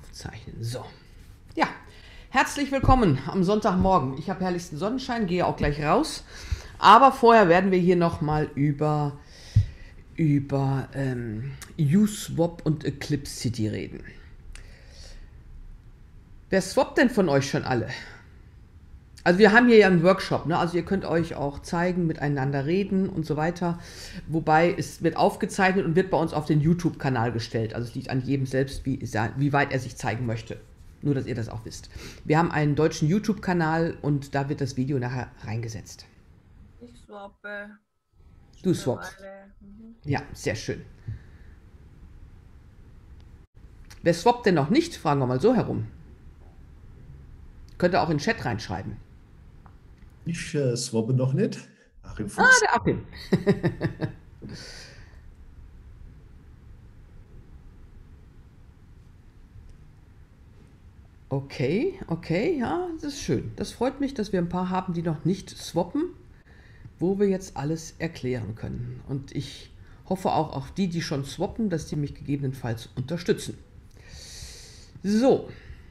Aufzeichnen. So. Ja, herzlich willkommen am Sonntagmorgen. Ich habe herrlichsten Sonnenschein, gehe auch gleich raus. Aber vorher werden wir hier nochmal über Uswap und Eclipse City reden. Wer swappt denn von euch schon alle? Also wir haben hier ja einen Workshop, ne? Also ihr könnt euch auch zeigen, miteinander reden und so weiter. Wobei es wird aufgezeichnet und wird bei uns auf den YouTube-Kanal gestellt. Also es liegt an jedem selbst, wie weit er sich zeigen möchte. Nur, dass ihr das auch wisst. Wir haben einen deutschen YouTube-Kanal und da wird das Video nachher reingesetzt. Ich swappe. Du swappst. Ja, sehr schön. Wer swappt denn noch nicht? Fragen wir mal so herum. Könnt ihr auch in den Chat reinschreiben. Ich swappe noch nicht. Achim Ah, Fuchs. der Achim. Okay, ja, das ist schön. Das freut mich, dass wir ein paar haben, die noch nicht swappen, wo wir jetzt alles erklären können. Und ich hoffe auch auf die, die schon swappen, dass die mich gegebenenfalls unterstützen. So.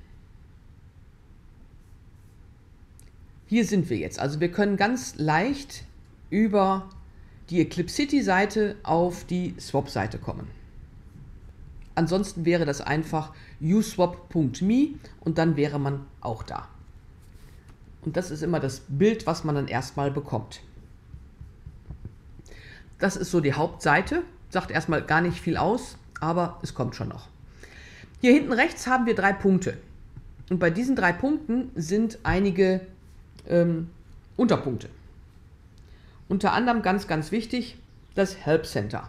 Hier sind wir jetzt. Also wir können ganz leicht über die Eclipse City Seite auf die Swap-Seite kommen. Ansonsten wäre das einfach uswap.me und dann wäre man auch da. Und das ist immer das Bild, was man dann erstmal bekommt. Das ist so die Hauptseite. Sagt erstmal gar nicht viel aus, aber es kommt schon noch. Hier hinten rechts haben wir 3 Punkte. Und bei diesen 3 Punkten sind einige Unterpunkte. Unter anderem ganz, ganz wichtig, das Help Center.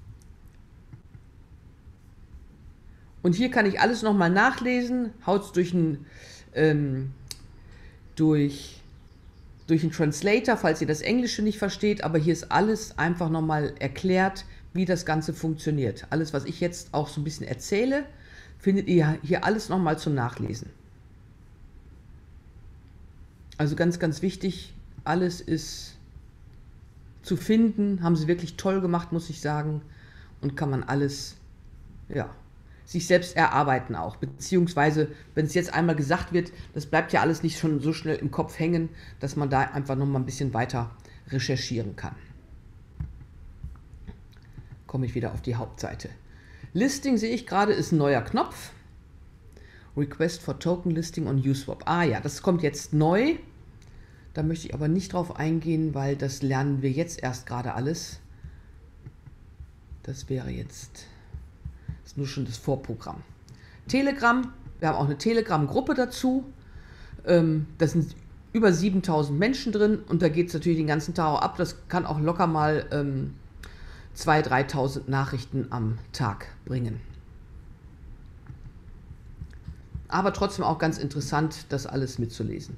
Und hier kann ich alles nochmal nachlesen, haut es durch einen Translator, falls ihr das Englische nicht versteht, aber hier ist alles einfach nochmal erklärt, wie das Ganze funktioniert. Alles, was ich jetzt auch so ein bisschen erzähle, findet ihr hier alles nochmal zum Nachlesen. Also ganz, ganz wichtig, alles ist zu finden, haben sie wirklich toll gemacht, muss ich sagen, und kann man alles, ja, sich selbst erarbeiten auch, beziehungsweise, wenn es jetzt einmal gesagt wird, das bleibt ja alles nicht schon so schnell im Kopf hängen, dass man da einfach noch mal ein bisschen weiter recherchieren kann. Komme ich wieder auf die Hauptseite. Listing sehe ich gerade, ist ein neuer Knopf. Request for Token Listing on Uswap. Ah ja, das kommt jetzt neu. Da möchte ich aber nicht drauf eingehen, weil das lernen wir jetzt erst gerade alles. Das wäre jetzt, ist nur schon das Vorprogramm. Telegram, wir haben auch eine Telegram-Gruppe dazu. Da sind über 7000 Menschen drin und da geht es natürlich den ganzen Tag auch ab. Das kann auch locker mal 2.000, 3.000 Nachrichten am Tag bringen. Aber trotzdem auch ganz interessant, das alles mitzulesen.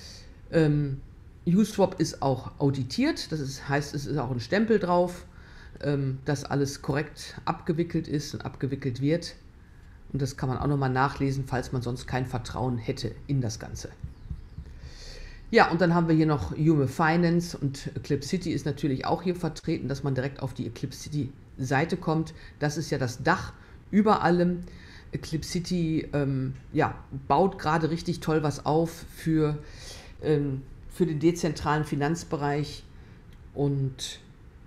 Uswap ist auch auditiert, das heißt, es ist auch ein Stempel drauf, dass alles korrekt abgewickelt ist und abgewickelt wird. Und das kann man auch nochmal nachlesen, falls man sonst kein Vertrauen hätte in das Ganze. Ja, und dann haben wir hier noch Yume Finance und Eclipse City ist natürlich auch hier vertreten, dass man direkt auf die Eclipse City Seite kommt. Das ist ja das Dach über allem. Eclipse City ja, baut gerade richtig toll was auf für den dezentralen Finanzbereich und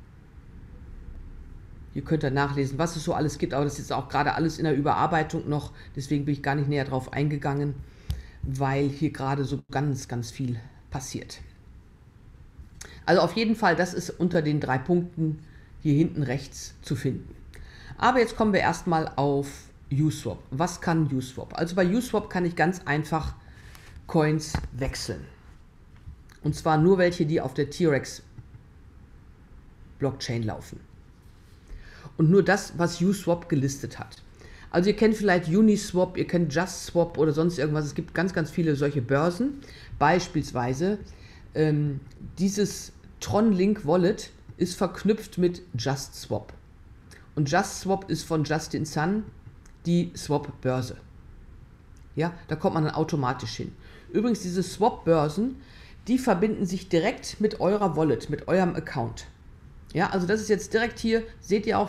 ihr könnt da nachlesen, was es so alles gibt, aber das ist auch gerade alles in der Überarbeitung noch, deswegen bin ich gar nicht näher drauf eingegangen, weil hier gerade so ganz, ganz viel passiert. Also auf jeden Fall, das ist unter den 3 Punkten hier hinten rechts zu finden. Aber jetzt kommen wir erstmal auf Uswap. Was kann Uswap? Also bei Uswap kann ich ganz einfach Coins wechseln. Und zwar nur welche, die auf der T-Rex Blockchain laufen. Und nur das, was Uswap gelistet hat. Also ihr kennt vielleicht Uniswap, ihr kennt JustSwap oder sonst irgendwas. Es gibt ganz, ganz viele solche Börsen. Beispielsweise dieses Tron-Link Wallet ist verknüpft mit JustSwap. Und JustSwap ist von Justin Sun die Swap-Börse. Ja, da kommt man dann automatisch hin. Übrigens, diese Swap-Börsen, die verbinden sich direkt mit eurer Wallet, mit eurem Account. Ja, also das ist jetzt direkt hier, seht ihr auch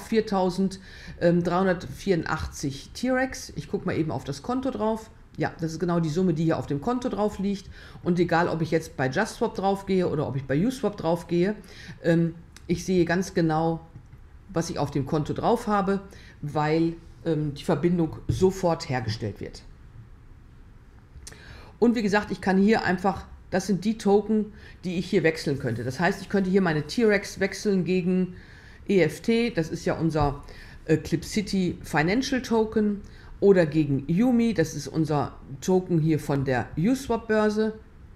4.384 T-Rex. Ich gucke mal eben auf das Konto drauf. Ja, das ist genau die Summe, die hier auf dem Konto drauf liegt. Und egal, ob ich jetzt bei JustSwap drauf gehe oder ob ich bei Uswap drauf gehe, ich sehe ganz genau, was ich auf dem Konto drauf habe, weil die Verbindung sofort hergestellt wird. Und wie gesagt, ich kann hier einfach, das sind die Token, die ich hier wechseln könnte. Das heißt, ich könnte hier meine T-Rex wechseln gegen EFT, das ist ja unser ClipCity Financial Token, oder gegen Yumi, das ist unser Token hier von der Uswap-Börse,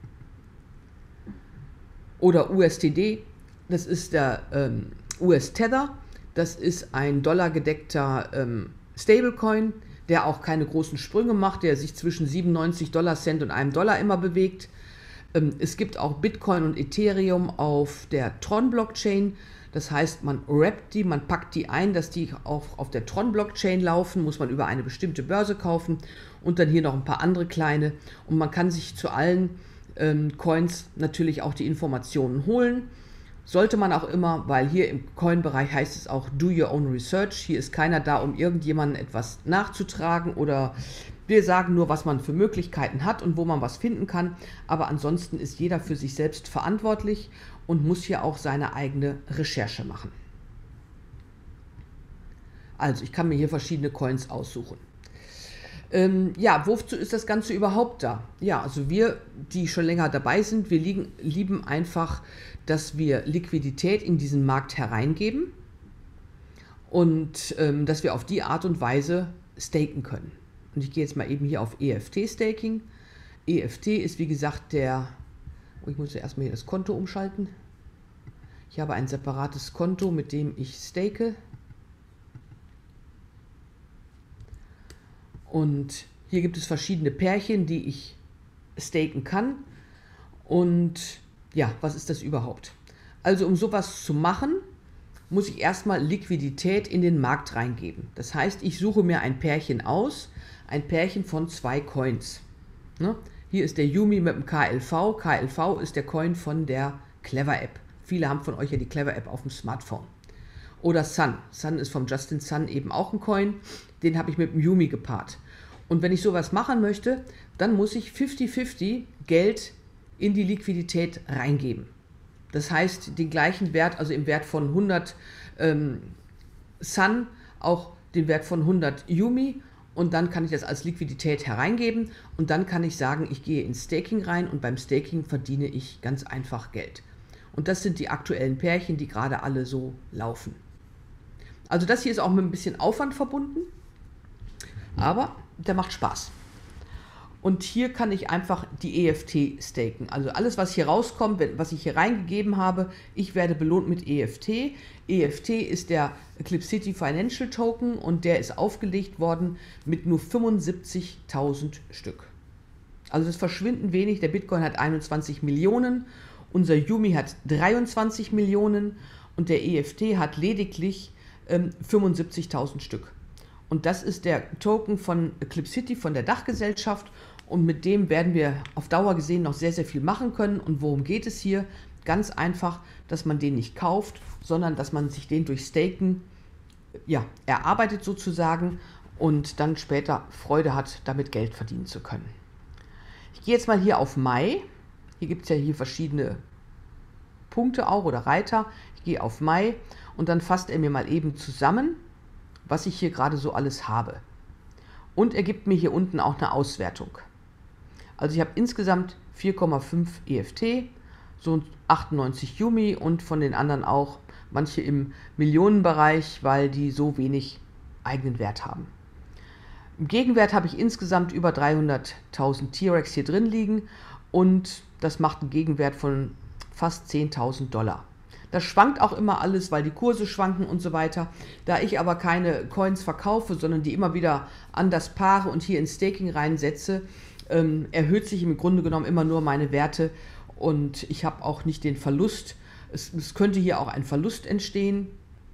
oder USTD, das ist der US-Tether, das ist ein dollargedeckter Stablecoin, der auch keine großen Sprünge macht, der sich zwischen 97 Dollar-Cent und einem Dollar immer bewegt. Es gibt auch Bitcoin und Ethereum auf der Tron-Blockchain. Das heißt, man wrappt die, man packt die ein, dass die auch auf der Tron-Blockchain laufen, muss man über eine bestimmte Börse kaufen und dann hier noch ein paar andere kleine. Und man kann sich zu allen Coins natürlich auch die Informationen holen. Sollte man auch immer, weil hier im Coin-Bereich heißt es auch Do Your Own Research. Hier ist keiner da, um irgendjemandem etwas nachzutragen, oder wir sagen nur, was man für Möglichkeiten hat und wo man was finden kann. Aber ansonsten ist jeder für sich selbst verantwortlich und muss hier auch seine eigene Recherche machen. Also ich kann mir hier verschiedene Coins aussuchen. Ja, wozu ist das Ganze überhaupt da? Ja, also wir, die schon länger dabei sind, wir lieben einfach, dass wir Liquidität in diesen Markt hereingeben und dass wir auf die Art und Weise staken können. Und ich gehe jetzt mal eben hier auf EFT-Staking. EFT ist wie gesagt ich muss ja erstmal hier das Konto umschalten. Ich habe ein separates Konto, mit dem ich stake. Und hier gibt es verschiedene Pärchen, die ich staken kann. Und ja, was ist das überhaupt? Also um sowas zu machen, muss ich erstmal Liquidität in den Markt reingeben. Das heißt, ich suche mir ein Pärchen aus, ein Pärchen von 2 Coins. Ne? Hier ist der Yumi mit dem KLV. KLV ist der Coin von der Clever App. Viele haben von euch ja die Clever App auf dem Smartphone. Oder Sun. Sun ist vom Justin Sun eben auch ein Coin. Den habe ich mit dem Yumi gepaart. Und wenn ich sowas machen möchte, dann muss ich 50-50 Geld in die Liquidität reingeben. Das heißt, den gleichen Wert, also im Wert von 100 Sun, auch den Wert von 100 Yumi, und dann kann ich das als Liquidität hereingeben und dann kann ich sagen, ich gehe ins Staking rein und beim Staking verdiene ich ganz einfach Geld. Und das sind die aktuellen Pärchen, die gerade alle so laufen. Also das hier ist auch mit ein bisschen Aufwand verbunden, aber der macht Spaß. Und hier kann ich einfach die EFT staken. Also alles, was hier rauskommt, was ich hier reingegeben habe, ich werde belohnt mit EFT. EFT ist der ClipCity Financial Token und der ist aufgelegt worden mit nur 75.000 Stück. Also das ist verschwindend wenig. Der Bitcoin hat 21 Millionen, unser Yumi hat 23 Millionen und der EFT hat lediglich 75.000 Stück. Und das ist der Token von ClipCity, von der Dachgesellschaft. Und mit dem werden wir auf Dauer gesehen noch sehr, sehr viel machen können. Und worum geht es hier? Ganz einfach, dass man den nicht kauft, sondern dass man sich den durch Staken erarbeitet sozusagen und dann später Freude hat, damit Geld verdienen zu können. Ich gehe jetzt mal hier auf Mai. Hier gibt es ja hier verschiedene Punkte auch oder Reiter. Ich gehe auf Mai und dann fasst er mir mal eben zusammen, was ich hier gerade so alles habe. Und er gibt mir hier unten auch eine Auswertung. Also ich habe insgesamt 4,5 EFT, so 98 Yumi und von den anderen auch manche im Millionenbereich, weil die so wenig eigenen Wert haben. Im Gegenwert habe ich insgesamt über 300.000 T-Rex hier drin liegen und das macht einen Gegenwert von fast 10.000 Dollar. Das schwankt auch immer alles, weil die Kurse schwanken und so weiter. Da ich aber keine Coins verkaufe, sondern die immer wieder anders paare und hier ins Staking reinsetze, erhöht sich im Grunde genommen immer nur meine Werte und ich habe auch nicht den Verlust. Es könnte hier auch ein Verlust entstehen,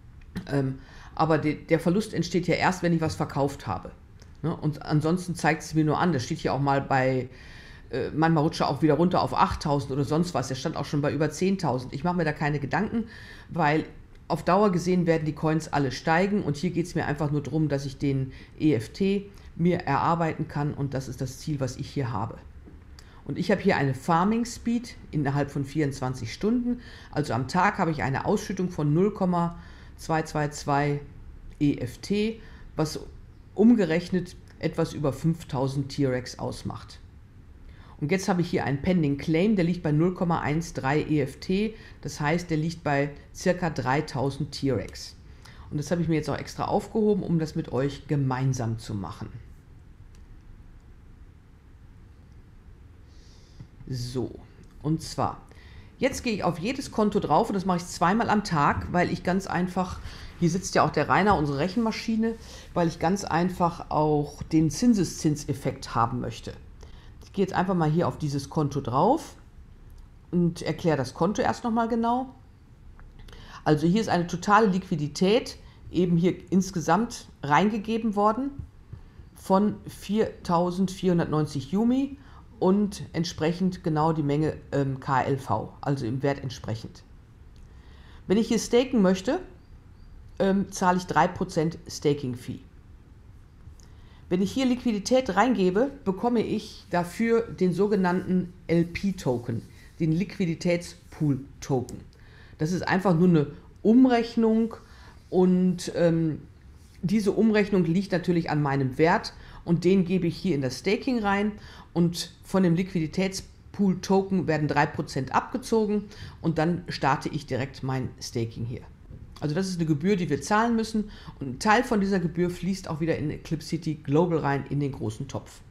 aber der Verlust entsteht ja erst, wenn ich was verkauft habe. Ne? Und ansonsten zeigt es mir nur an, das steht hier auch mal bei, manchmal rutscht er auch wieder runter auf 8.000 oder sonst was, der stand auch schon bei über 10.000. Ich mache mir da keine Gedanken, weil auf Dauer gesehen werden die Coins alle steigen und hier geht es mir einfach nur darum, dass ich den EFT mir erarbeiten kann und das ist das Ziel, was ich hier habe. Und ich habe hier eine Farming Speed innerhalb von 24 Stunden, also am Tag habe ich eine Ausschüttung von 0,222 EFT, was umgerechnet etwas über 5000 T-Rex ausmacht. Und jetzt habe ich hier einen Pending Claim, der liegt bei 0,13 EFT, das heißt, der liegt bei ca. 3000 T-Rex. Und das habe ich mir jetzt auch extra aufgehoben, um das mit euch gemeinsam zu machen. So, und zwar, jetzt gehe ich auf jedes Konto drauf und das mache ich zweimal am Tag, weil ich ganz einfach, hier sitzt ja auch der Rainer, unsere Rechenmaschine, weil ich ganz einfach auch den Zinseszinseffekt haben möchte. Ich gehe jetzt einfach mal hier auf dieses Konto drauf und erkläre das Konto erst nochmal genau. Also hier ist eine totale Liquidität eben hier insgesamt reingegeben worden von 4.490 Yumi und entsprechend genau die Menge KLV, also im Wert entsprechend. Wenn ich hier staken möchte, zahle ich 3% Staking-Fee. Wenn ich hier Liquidität reingebe, bekomme ich dafür den sogenannten LP-Token, den Liquiditätspool-Token. Das ist einfach nur eine Umrechnung und diese Umrechnung liegt natürlich an meinem Wert und den gebe ich hier in das Staking rein und von dem Liquiditätspool-Token werden 3% abgezogen und dann starte ich direkt mein Staking hier. Also das ist eine Gebühr, die wir zahlen müssen und ein Teil von dieser Gebühr fließt auch wieder in Eclipse City Global rein in den großen Topf.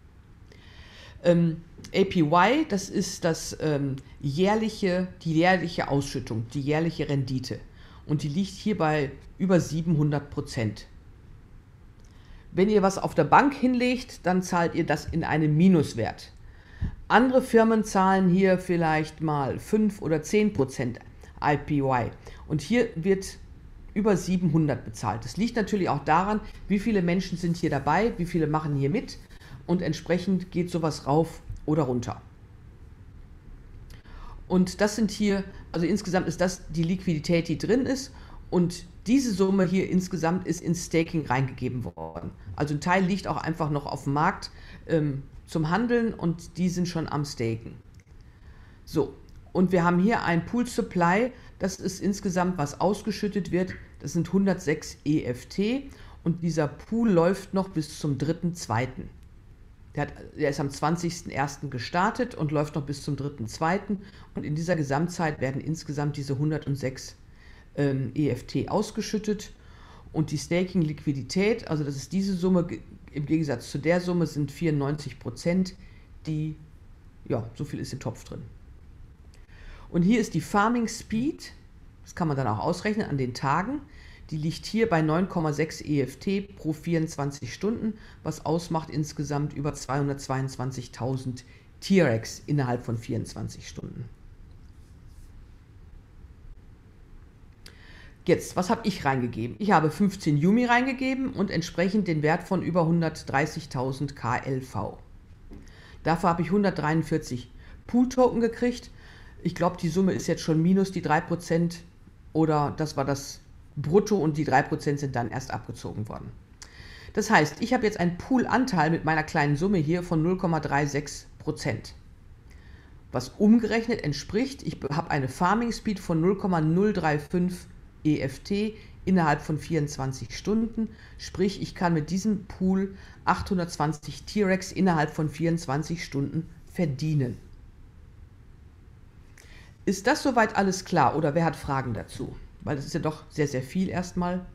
APY, das ist die jährliche Ausschüttung, die jährliche Rendite und die liegt hier bei über 700%. Wenn ihr was auf der Bank hinlegt, dann zahlt ihr das in einem Minuswert. Andere Firmen zahlen hier vielleicht mal 5 oder 10% APY und hier wird über 700 bezahlt. Das liegt natürlich auch daran, wie viele Menschen sind hier dabei, wie viele machen hier mit und entsprechend geht sowas rauf oder runter. Und das sind hier, also insgesamt ist das die Liquidität, die drin ist und diese Summe hier insgesamt ist ins Staking reingegeben worden. Also ein Teil liegt auch einfach noch auf dem Markt zum Handeln und die sind schon am Staken. So, und wir haben hier ein Pool Supply, das ist insgesamt, was ausgeschüttet wird, das sind 106 EFT und dieser Pool läuft noch bis zum 3.2. Der ist am 20.01. gestartet und läuft noch bis zum 3.2. und in dieser Gesamtzeit werden insgesamt diese 106 EFT ausgeschüttet und die Staking-Liquidität, also das ist diese Summe, im Gegensatz zu der Summe sind 94%, die, ja, so viel ist im Topf drin. Und hier ist die Farming Speed, das kann man dann auch ausrechnen an den Tagen, die liegt hier bei 9,6 EFT pro 24 Stunden, was ausmacht insgesamt über 222.000 T-Rex innerhalb von 24 Stunden. Jetzt, was habe ich reingegeben? Ich habe 15 Yumi reingegeben und entsprechend den Wert von über 130.000 KLV. Dafür habe ich 143 Pool-Token gekriegt. Ich glaube, die Summe ist jetzt schon minus die 3% oder das war das Brutto und die 3% sind dann erst abgezogen worden. Das heißt, ich habe jetzt einen Pool-Anteil mit meiner kleinen Summe hier von 0,36%. Was umgerechnet entspricht, ich habe eine Farming Speed von 0,035 EFT innerhalb von 24 Stunden, sprich ich kann mit diesem Pool 820 T-Rex innerhalb von 24 Stunden verdienen. Ist das soweit alles klar oder wer hat Fragen dazu? Weil das ist ja doch sehr, sehr viel erstmal.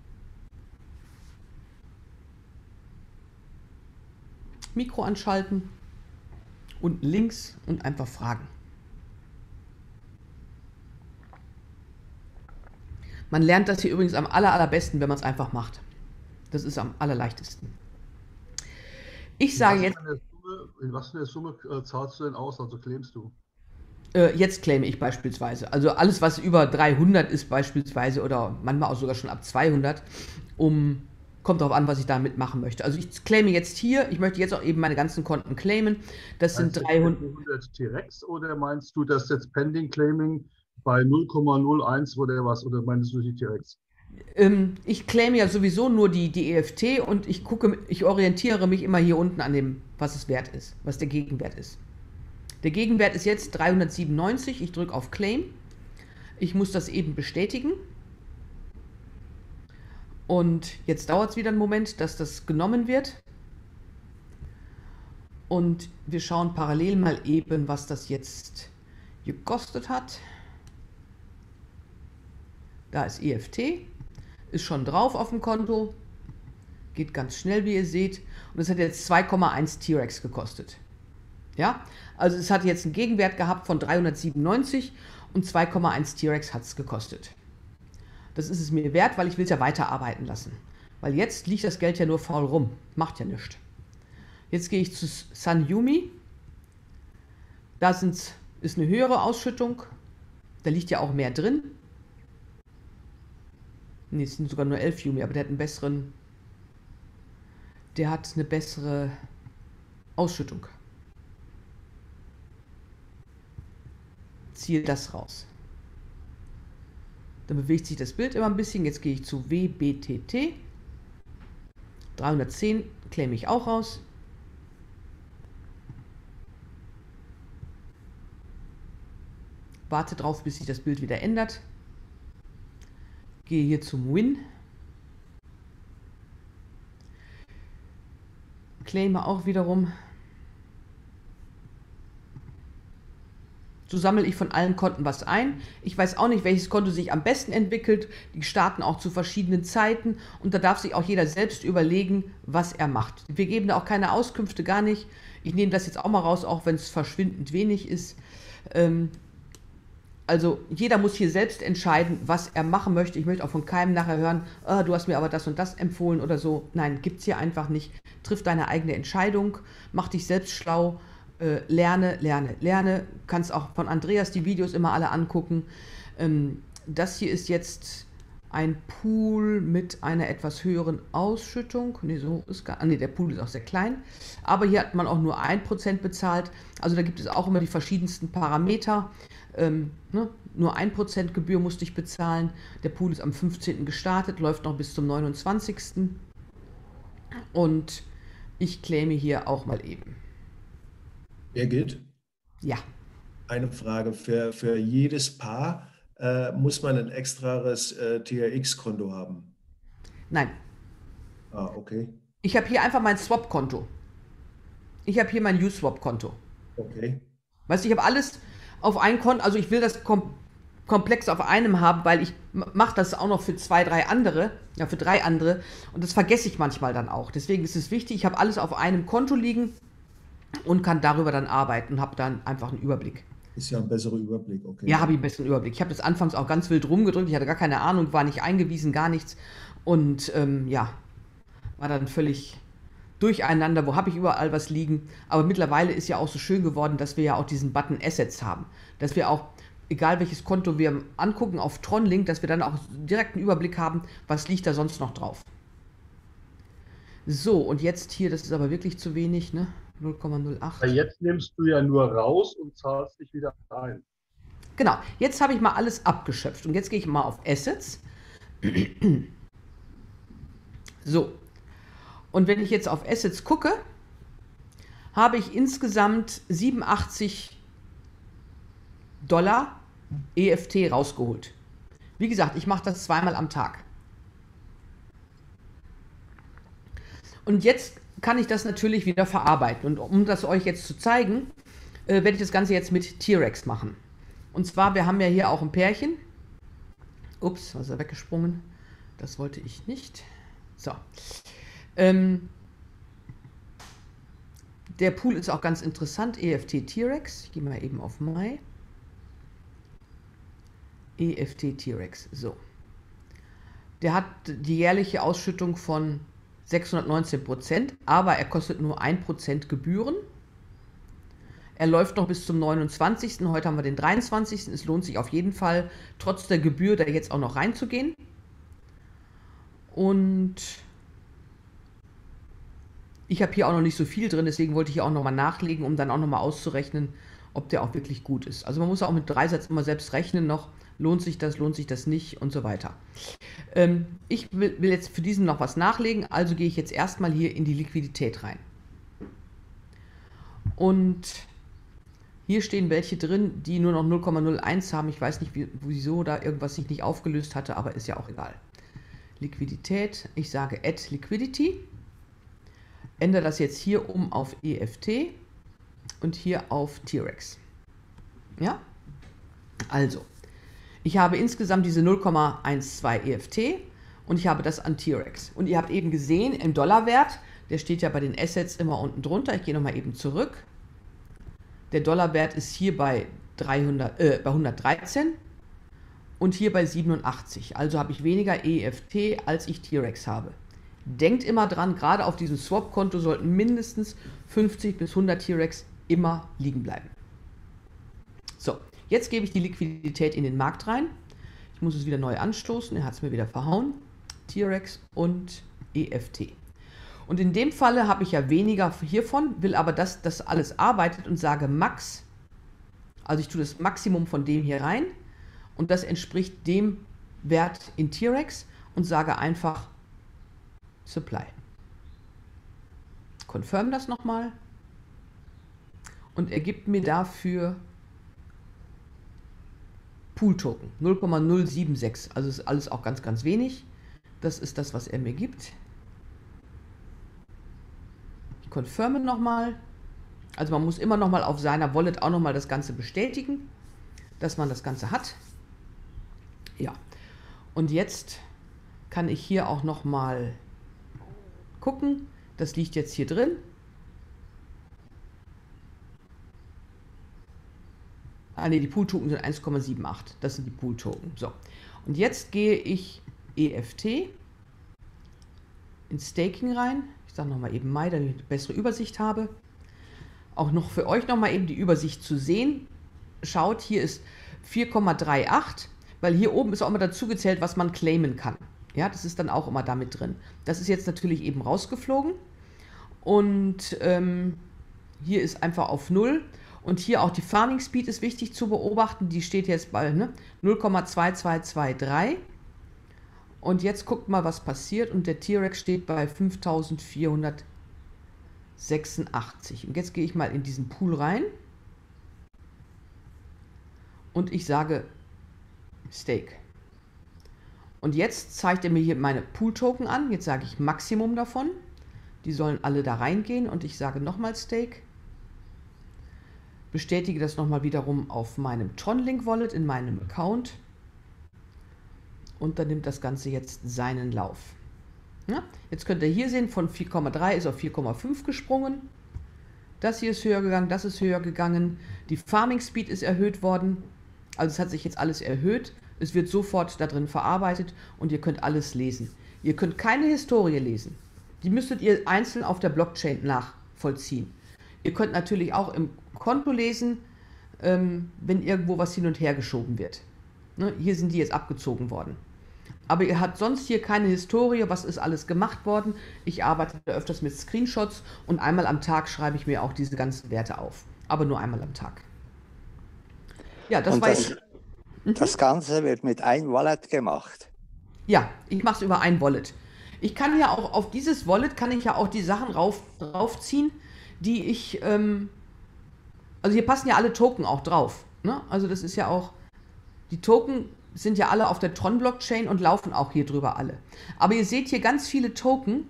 Mikro anschalten, unten links und einfach fragen. Man lernt das hier übrigens am allerbesten, wenn man es einfach macht. Das ist am allerleichtesten. Ich sage jetzt... In was für eine Summe zahlst du denn aus, also claimst du? Jetzt claime ich beispielsweise. Also alles, was über 300 ist beispielsweise oder manchmal auch sogar schon ab 200, kommt darauf an, was ich damit machen möchte. Also ich claime jetzt hier, ich möchte jetzt auch eben meine ganzen Konten claimen. Das sind 300 T-Rex oder meinst du das jetzt Pending Claiming bei 0,01 oder was, oder meinst du die T-Rex? Ich claim ja sowieso nur die EFT und ich orientiere mich immer hier unten an dem, was es wert ist, was der Gegenwert ist. Der Gegenwert ist jetzt 397. Ich drücke auf Claim. Ich muss das eben bestätigen. Und jetzt dauert es wieder einen Moment, dass das genommen wird. Und wir schauen parallel mal eben, was das jetzt gekostet hat. Da ist EFT. Ist schon drauf auf dem Konto. Geht ganz schnell, wie ihr seht. Und es hat jetzt 2,1 T-Rex gekostet. Ja, also es hat jetzt einen Gegenwert gehabt von 397 und 2,1 T-Rex hat es gekostet. Das ist es mir wert, weil ich will es ja weiterarbeiten lassen. Weil jetzt liegt das Geld ja nur faul rum. Macht ja nichts. Jetzt gehe ich zu Sun Yumi. Da ist eine höhere Ausschüttung. Da liegt ja auch mehr drin. Ne, es sind sogar nur 11 Yumi, aber der hat eine bessere Ausschüttung. Ziehe das raus. Dann bewegt sich das Bild immer ein bisschen. Jetzt gehe ich zu WBTT. 310 claim ich auch raus. Warte drauf, bis sich das Bild wieder ändert. Gehe hier zum Win. Claime auch wiederum. So sammle ich von allen Konten was ein. Ich weiß auch nicht, welches Konto sich am besten entwickelt. Die starten auch zu verschiedenen Zeiten und da darf sich auch jeder selbst überlegen, was er macht. Wir geben da auch keine Auskünfte, gar nicht. Ich nehme das jetzt auch mal raus, auch wenn es verschwindend wenig ist. Also jeder muss hier selbst entscheiden, was er machen möchte. Ich möchte auch von keinem nachher hören, oh, du hast mir aber das und das empfohlen oder so. Nein, gibt es hier einfach nicht. Triff deine eigene Entscheidung, mach dich selbst schlau. Lerne. Kannst auch von Andreas die Videos immer alle angucken. Das hier ist jetzt ein Pool mit einer etwas höheren Ausschüttung. Ne, so ist der Pool ist auch sehr klein. Aber hier hat man auch nur 1% bezahlt. Also da gibt es auch immer die verschiedensten Parameter. Nur 1% Gebühr musste ich bezahlen. Der Pool ist am 15. gestartet, läuft noch bis zum 29. Und ich claime hier auch mal eben. Birgit, Ja. eine Frage. Für jedes Paar muss man ein extraes TRX-Konto haben. Nein. Ah, okay. Ich habe hier einfach mein Swap-Konto. Ich habe hier mein U-Swap-Konto. Okay. Weißt du, ich habe alles auf ein Konto, also ich will das komplex auf einem haben, weil ich mache das auch noch für für 3 andere und das vergesse ich manchmal dann auch. Deswegen ist es wichtig, ich habe alles auf einem Konto liegen und kann darüber dann arbeiten und habe dann einfach einen Überblick. Ist ja ein besserer Überblick, okay. Ja, habe ich einen besseren Überblick. Ich habe das anfangs auch ganz wild rumgedrückt, ich hatte gar keine Ahnung, war nicht eingewiesen, gar nichts und war dann völlig durcheinander, wo habe ich überall was liegen. Aber mittlerweile ist ja auch so schön geworden, dass wir ja auch diesen Button Assets haben. Dass wir auch, egal welches Konto wir angucken auf Tronlink, dass wir dann auch direkt einen Überblick haben, was liegt da sonst noch drauf. So, und jetzt hier, das ist aber wirklich zu wenig, ne? 0,08. Jetzt nimmst du ja nur raus und zahlst dich wieder ein. Genau, jetzt habe ich mal alles abgeschöpft. Und jetzt gehe ich mal auf Assets. So. Und wenn ich jetzt auf Assets gucke, habe ich insgesamt 87 Dollar EFT rausgeholt. Wie gesagt, ich mache das zweimal am Tag. Und jetzt kann ich das natürlich wieder verarbeiten. Und um das euch jetzt zu zeigen, werde ich das Ganze jetzt mit T-Rex machen. Und zwar, wir haben ja hier auch ein Pärchen. Ups, was ist da weggesprungen? Das wollte ich nicht. So. Der Pool ist auch ganz interessant. EFT T-Rex. Ich gehe mal eben auf My. EFT T-Rex. So. Der hat die jährliche Ausschüttung von 619%, aber er kostet nur 1% Gebühren. Er läuft noch bis zum 29. Heute haben wir den 23. Es lohnt sich auf jeden Fall, trotz der Gebühr, da jetzt auch noch reinzugehen. Und ich habe hier auch noch nicht so viel drin, deswegen wollte ich hier auch nochmal nachlegen, um dann auch nochmal auszurechnen, ob der auch wirklich gut ist. Also man muss auch mit Dreisatz immer selbst rechnen noch, lohnt sich das nicht und so weiter. Ich will jetzt für diesen noch was nachlegen, also gehe ich jetzt erstmal hier in die Liquidität rein. Und hier stehen welche drin, die nur noch 0,01 haben. Ich weiß nicht, wieso da irgendwas sich nicht aufgelöst hatte, aber ist ja auch egal. Liquidität, ich sage Add Liquidity, ändere das jetzt hier um auf EFT und hier auf T-Rex. Ja, also, ich habe insgesamt diese 0,12 EFT und ich habe das an T-Rex. Und ihr habt eben gesehen, im Dollarwert, der steht ja bei den Assets immer unten drunter, ich gehe nochmal eben zurück. Der Dollarwert ist hier bei 113 und hier bei 87. Also habe ich weniger EFT, als ich T-Rex habe. Denkt immer dran, gerade auf diesem Swap-Konto sollten mindestens 50 bis 100 T-Rex immer liegen bleiben. So, jetzt gebe ich die Liquidität in den Markt rein. Ich muss es wieder neu anstoßen, er hat es mir wieder verhauen. T-Rex und EFT. Und in dem Falle habe ich ja weniger hiervon, will aber, dass das alles arbeitet und sage Max. Also ich tue das Maximum von dem hier rein und das entspricht dem Wert in T-Rex und sage einfach Supply. Confirm das nochmal und er gibt mir dafür Pool-Token 0,076. Also ist alles auch ganz, ganz wenig. Das ist das, was er mir gibt. Ich confirme nochmal. Also man muss immer nochmal auf seiner Wallet auch nochmal das Ganze bestätigen, dass man das Ganze hat. Ja. Und jetzt kann ich hier auch nochmal gucken. Das liegt jetzt hier drin. Ah ne, die Pool-Token sind 1,78. Das sind die Pool-Token. So. Und jetzt gehe ich EFT in Staking rein. Ich sage nochmal eben Mai, damit ich eine bessere Übersicht habe. Auch noch für euch nochmal eben die Übersicht zu sehen. Schaut, hier ist 4,38, weil hier oben ist auch immer dazu gezählt, was man claimen kann. Ja, das ist dann auch immer damit drin. Das ist jetzt natürlich eben rausgeflogen. Und hier ist einfach auf 0. Und hier auch die Farming Speed ist wichtig zu beobachten. Die steht jetzt bei 0,2223. Und jetzt guckt mal, was passiert. Und der T-Rex steht bei 5486. Und jetzt gehe ich mal in diesen Pool rein. Und ich sage Stake. Und jetzt zeigt er mir hier meine Pool-Token an. Jetzt sage ich Maximum davon. Die sollen alle da reingehen. Und ich sage nochmal Stake. Bestätige das nochmal wiederum auf meinem Tron-Link Wallet in meinem Account. Und dann nimmt das Ganze jetzt seinen Lauf. Ja, jetzt könnt ihr hier sehen, von 4,3 ist auf 4,5 gesprungen. Das hier ist höher gegangen, das ist höher gegangen. Die Farming Speed ist erhöht worden. Also es hat sich jetzt alles erhöht. Es wird sofort da drin verarbeitet und ihr könnt alles lesen. Ihr könnt keine Historie lesen. Die müsstet ihr einzeln auf der Blockchain nachvollziehen. Ihr könnt natürlich auch im Konto lesen, wenn irgendwo was hin und her geschoben wird. Ne, hier sind die jetzt abgezogen worden. Aber ihr habt sonst hier keine Historie, was ist alles gemacht worden. Ich arbeite öfters mit Screenshots und einmal am Tag schreibe ich mir auch diese ganzen Werte auf. Aber nur einmal am Tag. Ja, das war jetzt. Das Ganze wird mit einem Wallet gemacht. Ja, ich mache es über ein Wallet. Ich kann ja auch auf dieses Wallet kann ich ja auch die Sachen draufziehen, die ich, also hier passen ja alle Token auch drauf. Ne? Also das ist ja auch, die Token sind ja alle auf der Tron-Blockchain und laufen auch hier drüber alle. Aber ihr seht hier ganz viele Token,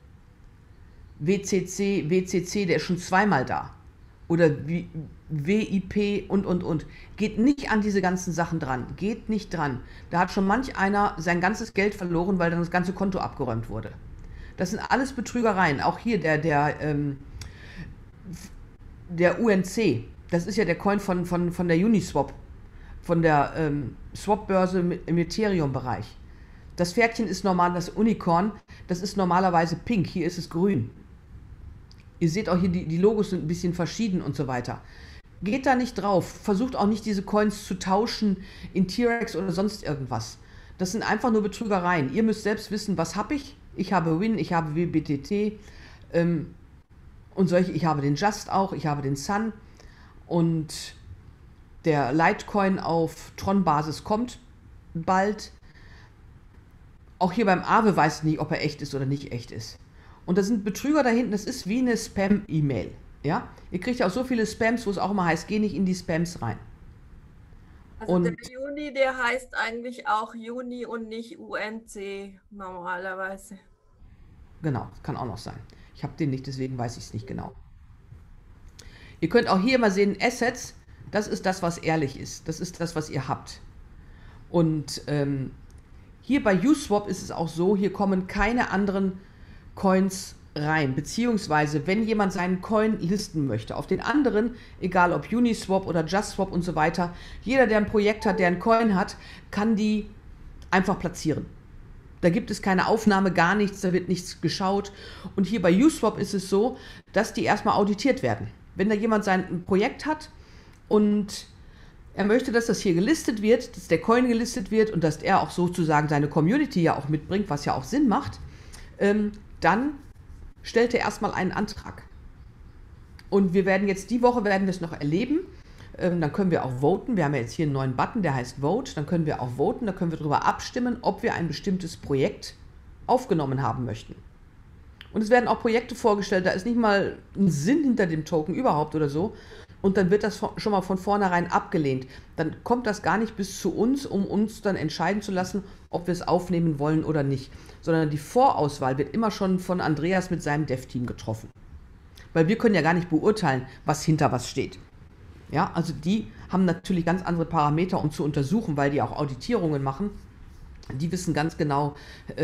WCC, der ist schon zweimal da. Oder VIP und. Geht nicht an diese ganzen Sachen dran. Geht nicht dran. Da hat schon manch einer sein ganzes Geld verloren, weil dann das ganze Konto abgeräumt wurde. Das sind alles Betrügereien. Auch hier der UNC. Das ist ja der Coin von der Uniswap. Von der Swap-Börse im Ethereum-Bereich. Das Pferdchen ist normal, das Unicorn, das ist normalerweise pink. Hier ist es grün. Ihr seht auch hier, die Logos sind ein bisschen verschieden und so weiter. Geht da nicht drauf. Versucht auch nicht, diese Coins zu tauschen in T-Rex oder sonst irgendwas. Das sind einfach nur Betrügereien. Ihr müsst selbst wissen, was habe ich. Ich habe Win, ich habe WBTT und solche. Ich habe den Just auch, ich habe den Sun. Und der Litecoin auf Tron-Basis kommt bald. Auch hier beim Aave weiß nicht, ob er echt ist oder nicht echt ist. Und da sind Betrüger da hinten, das ist wie eine Spam-E-Mail. Ja? Ihr kriegt ja auch so viele Spams, wo es auch immer heißt, geh nicht in die Spams rein. Also Und der Juni, der heißt eigentlich auch Juni und nicht UNC normalerweise. genau, kann auch noch sein. Ich habe den nicht, deswegen weiß ich es nicht genau. Ihr könnt auch hier mal sehen, Assets, das ist das, was ehrlich ist. Das ist das, was ihr habt. Und hier bei Uswap ist es auch so, hier kommen keine anderen Coins rein. Beziehungsweise, wenn jemand seinen Coin listen möchte, auf den anderen, egal ob Uniswap oder JustSwap und so weiter, jeder, der ein Projekt hat, der einen Coin hat, kann die einfach platzieren. Da gibt es keine Aufnahme, gar nichts, da wird nichts geschaut. Und hier bei Uswap ist es so, dass die erstmal auditiert werden. Wenn da jemand sein Projekt hat und er möchte, dass das hier gelistet wird, dass der Coin gelistet wird und dass er auch sozusagen seine Community ja auch mitbringt, was ja auch Sinn macht, dann stellt er erstmal einen Antrag. Und wir werden jetzt die Woche werden wir es noch erleben. Dann können wir auch voten. Wir haben ja jetzt hier einen neuen Button, der heißt Vote. Dann können wir auch voten. Da können wir darüber abstimmen, ob wir ein bestimmtes Projekt aufgenommen haben möchten. Und es werden auch Projekte vorgestellt. Da ist nicht mal ein Sinn hinter dem Token überhaupt oder so. Und dann wird das schon mal von vornherein abgelehnt. Dann kommt das gar nicht bis zu uns, um uns dann entscheiden zu lassen, ob wir es aufnehmen wollen oder nicht. Sondern die Vorauswahl wird immer schon von Andreas mit seinem Dev-Team getroffen. Weil wir können ja gar nicht beurteilen, was hinter was steht. Ja, also die haben natürlich ganz andere Parameter, um zu untersuchen, weil die auch Auditierungen machen. Die wissen ganz genau,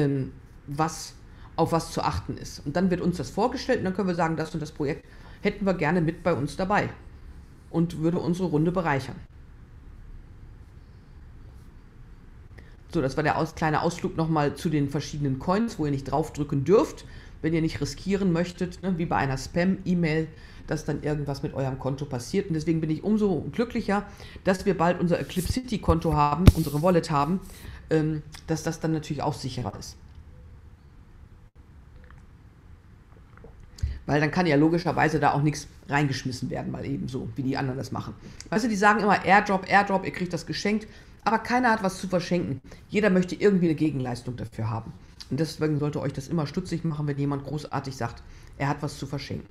auf was zu achten ist. Und dann wird uns das vorgestellt und dann können wir sagen, das und das Projekt hätten wir gerne mit bei uns dabei und würde unsere Runde bereichern. So, das war der kleine Ausflug nochmal zu den verschiedenen Coins, wo ihr nicht draufdrücken dürft, wenn ihr nicht riskieren möchtet, ne, wie bei einer Spam-E-Mail, dass dann irgendwas mit eurem Konto passiert. Und deswegen bin ich umso glücklicher, dass wir bald unser Eclipse City Konto haben, unsere Wallet haben, dass das dann natürlich auch sicherer ist. Weil dann kann ja logischerweise da auch nichts reingeschmissen werden, mal eben so, wie die anderen das machen. Weißt du, die sagen immer Airdrop, Airdrop, ihr kriegt das geschenkt, aber keiner hat was zu verschenken. Jeder möchte irgendwie eine Gegenleistung dafür haben. Und deswegen sollte euch das immer stutzig machen, wenn jemand großartig sagt, er hat was zu verschenken.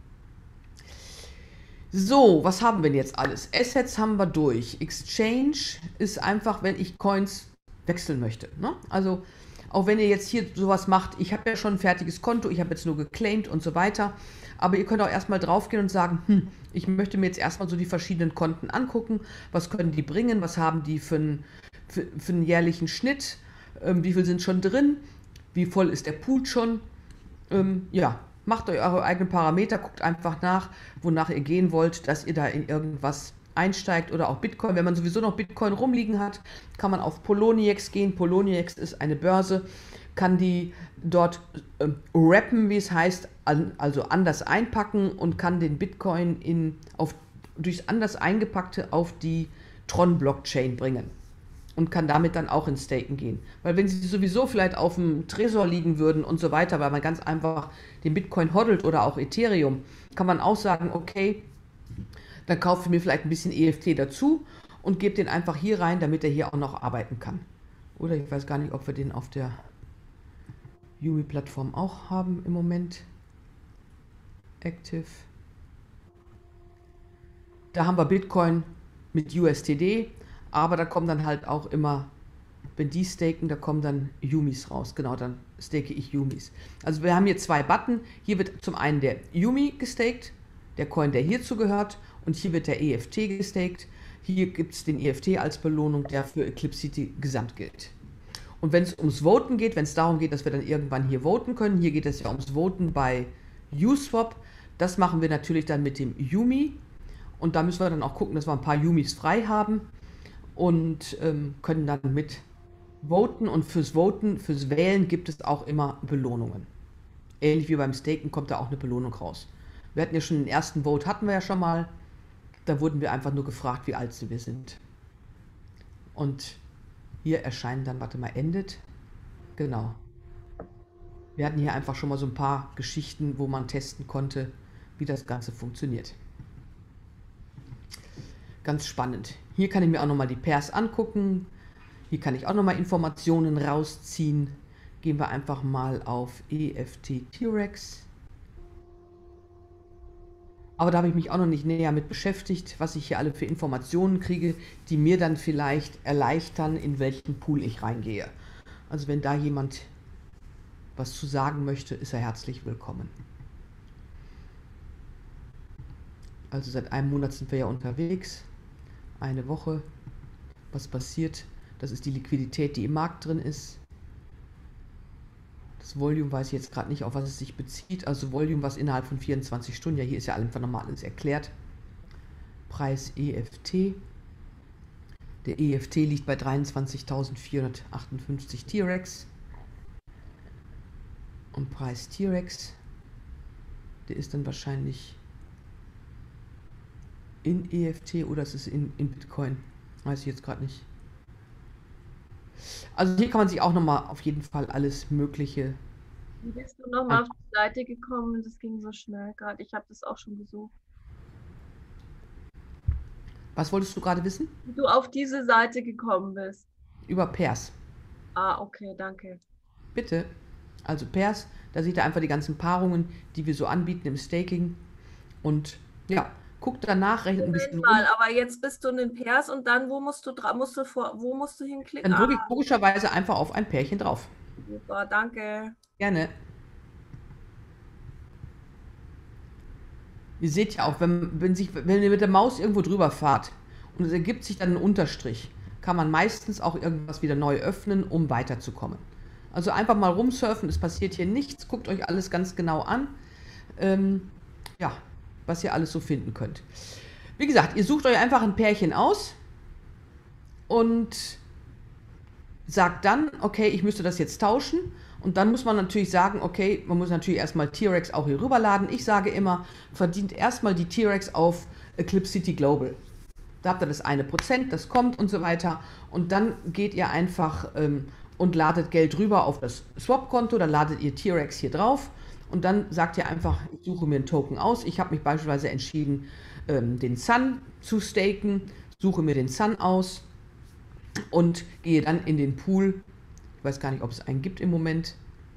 So, was haben wir denn jetzt alles? Assets haben wir durch. Exchange ist einfach, wenn ich Coins wechseln möchte. Ne? Also, auch wenn ihr jetzt hier sowas macht, ich habe ja schon ein fertiges Konto, ich habe jetzt nur geclaimed und so weiter. Aber ihr könnt auch erstmal draufgehen und sagen, ich möchte mir jetzt erstmal so die verschiedenen Konten angucken. Was können die bringen? Was haben die für einen jährlichen Schnitt? Wie viel sind schon drin? Wie voll ist der Pool schon? Ja, macht euch eure eigenen Parameter, guckt einfach nach, wonach ihr gehen wollt, dass ihr da in irgendwas einsteigt oder auch Bitcoin. Wenn man sowieso noch Bitcoin rumliegen hat, kann man auf Poloniex gehen. Poloniex ist eine Börse, kann die dort wrappen, wie es heißt, also anders einpacken und kann den Bitcoin durchs anders eingepackte auf die Tron-Blockchain bringen. Und kann damit dann auch ins Staken gehen. Weil wenn sie sowieso vielleicht auf dem Tresor liegen würden und so weiter, weil man ganz einfach den Bitcoin hodlt oder auch Ethereum, kann man auch sagen, okay, dann kaufe ich mir vielleicht ein bisschen EFT dazu und gebe den einfach hier rein, damit er hier auch noch arbeiten kann. Oder ich weiß gar nicht, ob wir den auf der Yumi-Plattform auch haben im Moment. Active. Da haben wir Bitcoin mit USTD. Aber da kommen dann halt auch immer, wenn die staken, da kommen dann Yumis raus. Genau, dann stake ich Yumis. Also wir haben hier zwei Button. Hier wird zum einen der Yumi gestaked, der Coin, der hierzu gehört. Und hier wird der EFT gestaked. Hier gibt es den EFT als Belohnung, der für Eclipse City gesamt gilt. Und wenn es ums Voten geht, wenn es darum geht, dass wir dann irgendwann hier voten können, hier geht es ja ums Voten bei Uswap. Das machen wir natürlich dann mit dem Yumi. Und da müssen wir dann auch gucken, dass wir ein paar Yumis frei haben. Und können dann mit voten und fürs Wählen gibt es auch immer Belohnungen. Ähnlich wie beim Staken kommt da auch eine Belohnung raus. Wir hatten ja schon den ersten Vote, hatten wir ja schon mal. Da wurden wir einfach nur gefragt, wie alt wir sind. Und hier erscheinen dann, warte mal, endet. Genau. Wir hatten hier einfach schon mal so ein paar Geschichten, wo man testen konnte, wie das Ganze funktioniert. Ganz spannend. Hier kann ich mir auch nochmal die Pairs angucken. Hier kann ich auch nochmal Informationen rausziehen. Gehen wir einfach mal auf EFT T-Rex. Aber da habe ich mich auch noch nicht näher mit beschäftigt, was ich hier alle für Informationen kriege, die mir dann vielleicht erleichtern, in welchen Pool ich reingehe. Also wenn da jemand was zu sagen möchte, ist er herzlich willkommen. Also seit einem Monat sind wir ja unterwegs. Eine Woche. Was passiert? Das ist die Liquidität, die im Markt drin ist. Das Volume weiß ich jetzt gerade nicht, auf was es sich bezieht. Also Volume, was innerhalb von 24 Stunden, ja hier ist ja einfach nochmal alles erklärt. Preis EFT. Der EFT liegt bei 23.458 T-Rex. Und Preis T-Rex, der ist dann wahrscheinlich in EFT oder ist es in Bitcoin? Weiß ich jetzt gerade nicht. Also hier kann man sich auch nochmal auf jeden Fall alles Mögliche. Wie bist du nochmal auf die Seite gekommen? Das ging so schnell gerade. Ich habe das auch schon gesucht. Was wolltest du gerade wissen? Wie du auf diese Seite gekommen bist. Über Pairs. Ah, okay, danke. Bitte. Also Pairs, da seht ihr einfach die ganzen Paarungen, die wir so anbieten im Staking. Und ja, guckt danach, rechnet ein bisschen Mal, aber jetzt bist du in den Pairs und dann, wo musst du hinklicken? Dann drücke ich logischerweise einfach auf ein Pärchen drauf. Super, danke. Gerne. Ihr seht ja auch, wenn ihr mit der Maus irgendwo drüber fahrt und es ergibt sich dann ein Unterstrich, kann man meistens auch irgendwas wieder neu öffnen, um weiterzukommen. Also einfach mal rumsurfen, es passiert hier nichts, guckt euch alles ganz genau an, ja, was ihr alles so finden könnt. Wie gesagt, ihr sucht euch einfach ein Pärchen aus und sagt dann, okay, ich müsste das jetzt tauschen. Und dann muss man natürlich sagen, okay, man muss natürlich erstmal T-Rex auch hier rüberladen. Ich sage immer, verdient erstmal die T-Rex auf Eclipse City Global. Da habt ihr das 1%, das kommt und so weiter. Und dann geht ihr einfach und ladet Geld rüber auf das Swap-Konto. Dann ladet ihr T-Rex hier drauf. Und dann sagt ihr einfach, ich suche mir einen Token aus. Ich habe mich beispielsweise entschieden, den Sun zu staken. Suche mir den Sun aus und gehe dann in den Pool. Ich weiß gar nicht, ob es einen gibt im Moment.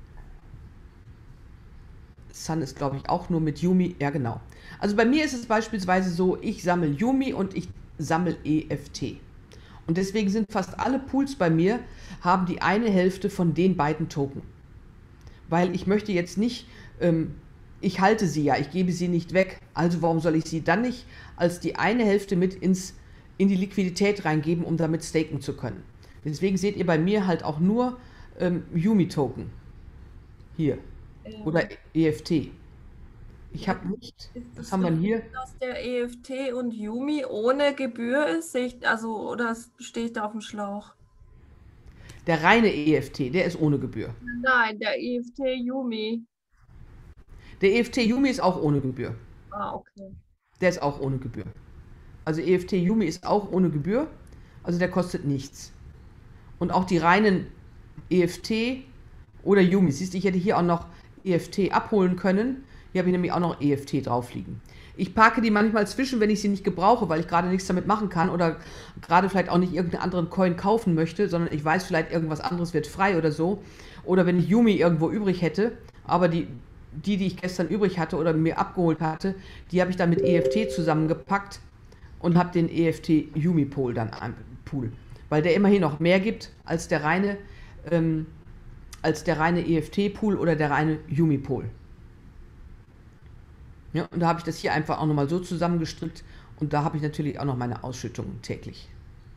Sun ist, glaube ich, auch nur mit Yumi. Ja, genau. Also bei mir ist es beispielsweise so, ich sammle Yumi und ich sammle EFT. Und deswegen sind fast alle Pools bei mir, haben die eine Hälfte von den beiden Token. Weil ich möchte jetzt nicht, ich halte sie ja, ich gebe sie nicht weg. Also warum soll ich sie dann nicht als die eine Hälfte mit in die Liquidität reingeben, um damit staken zu können? Deswegen seht ihr bei mir halt auch nur Yumi-Token. Hier. Oder EFT. Ich habe nicht. Was haben wir hier? Dass der EFT und Yumi ohne Gebühr ist? Oder stehe ich da auf dem Schlauch? Der reine EFT, der ist ohne Gebühr. Nein, der EFT Yumi. Der EFT Yumi ist auch ohne Gebühr. Ah, okay. Der ist auch ohne Gebühr. Also EFT Yumi ist auch ohne Gebühr. Also der kostet nichts. Und auch die reinen EFT oder Yumi. Siehst du, ich hätte hier auch noch EFT abholen können. Hier habe ich nämlich auch noch EFT drauf liegen. Ich parke die manchmal zwischen, wenn ich sie nicht gebrauche, weil ich gerade nichts damit machen kann oder gerade vielleicht auch nicht irgendeinen anderen Coin kaufen möchte, sondern ich weiß, vielleicht irgendwas anderes wird frei oder so. Oder wenn ich Yumi irgendwo übrig hätte, aber die ich gestern übrig hatte oder mir abgeholt hatte, die habe ich dann mit EFT zusammengepackt und habe den EFT Yumi Pool dann Pool. Weil der immerhin noch mehr gibt als der reine EFT-Pool oder der reine Yumi-Pool. Ja, und da habe ich das hier einfach auch nochmal so zusammengestrickt und da habe ich natürlich auch noch meine Ausschüttungen täglich.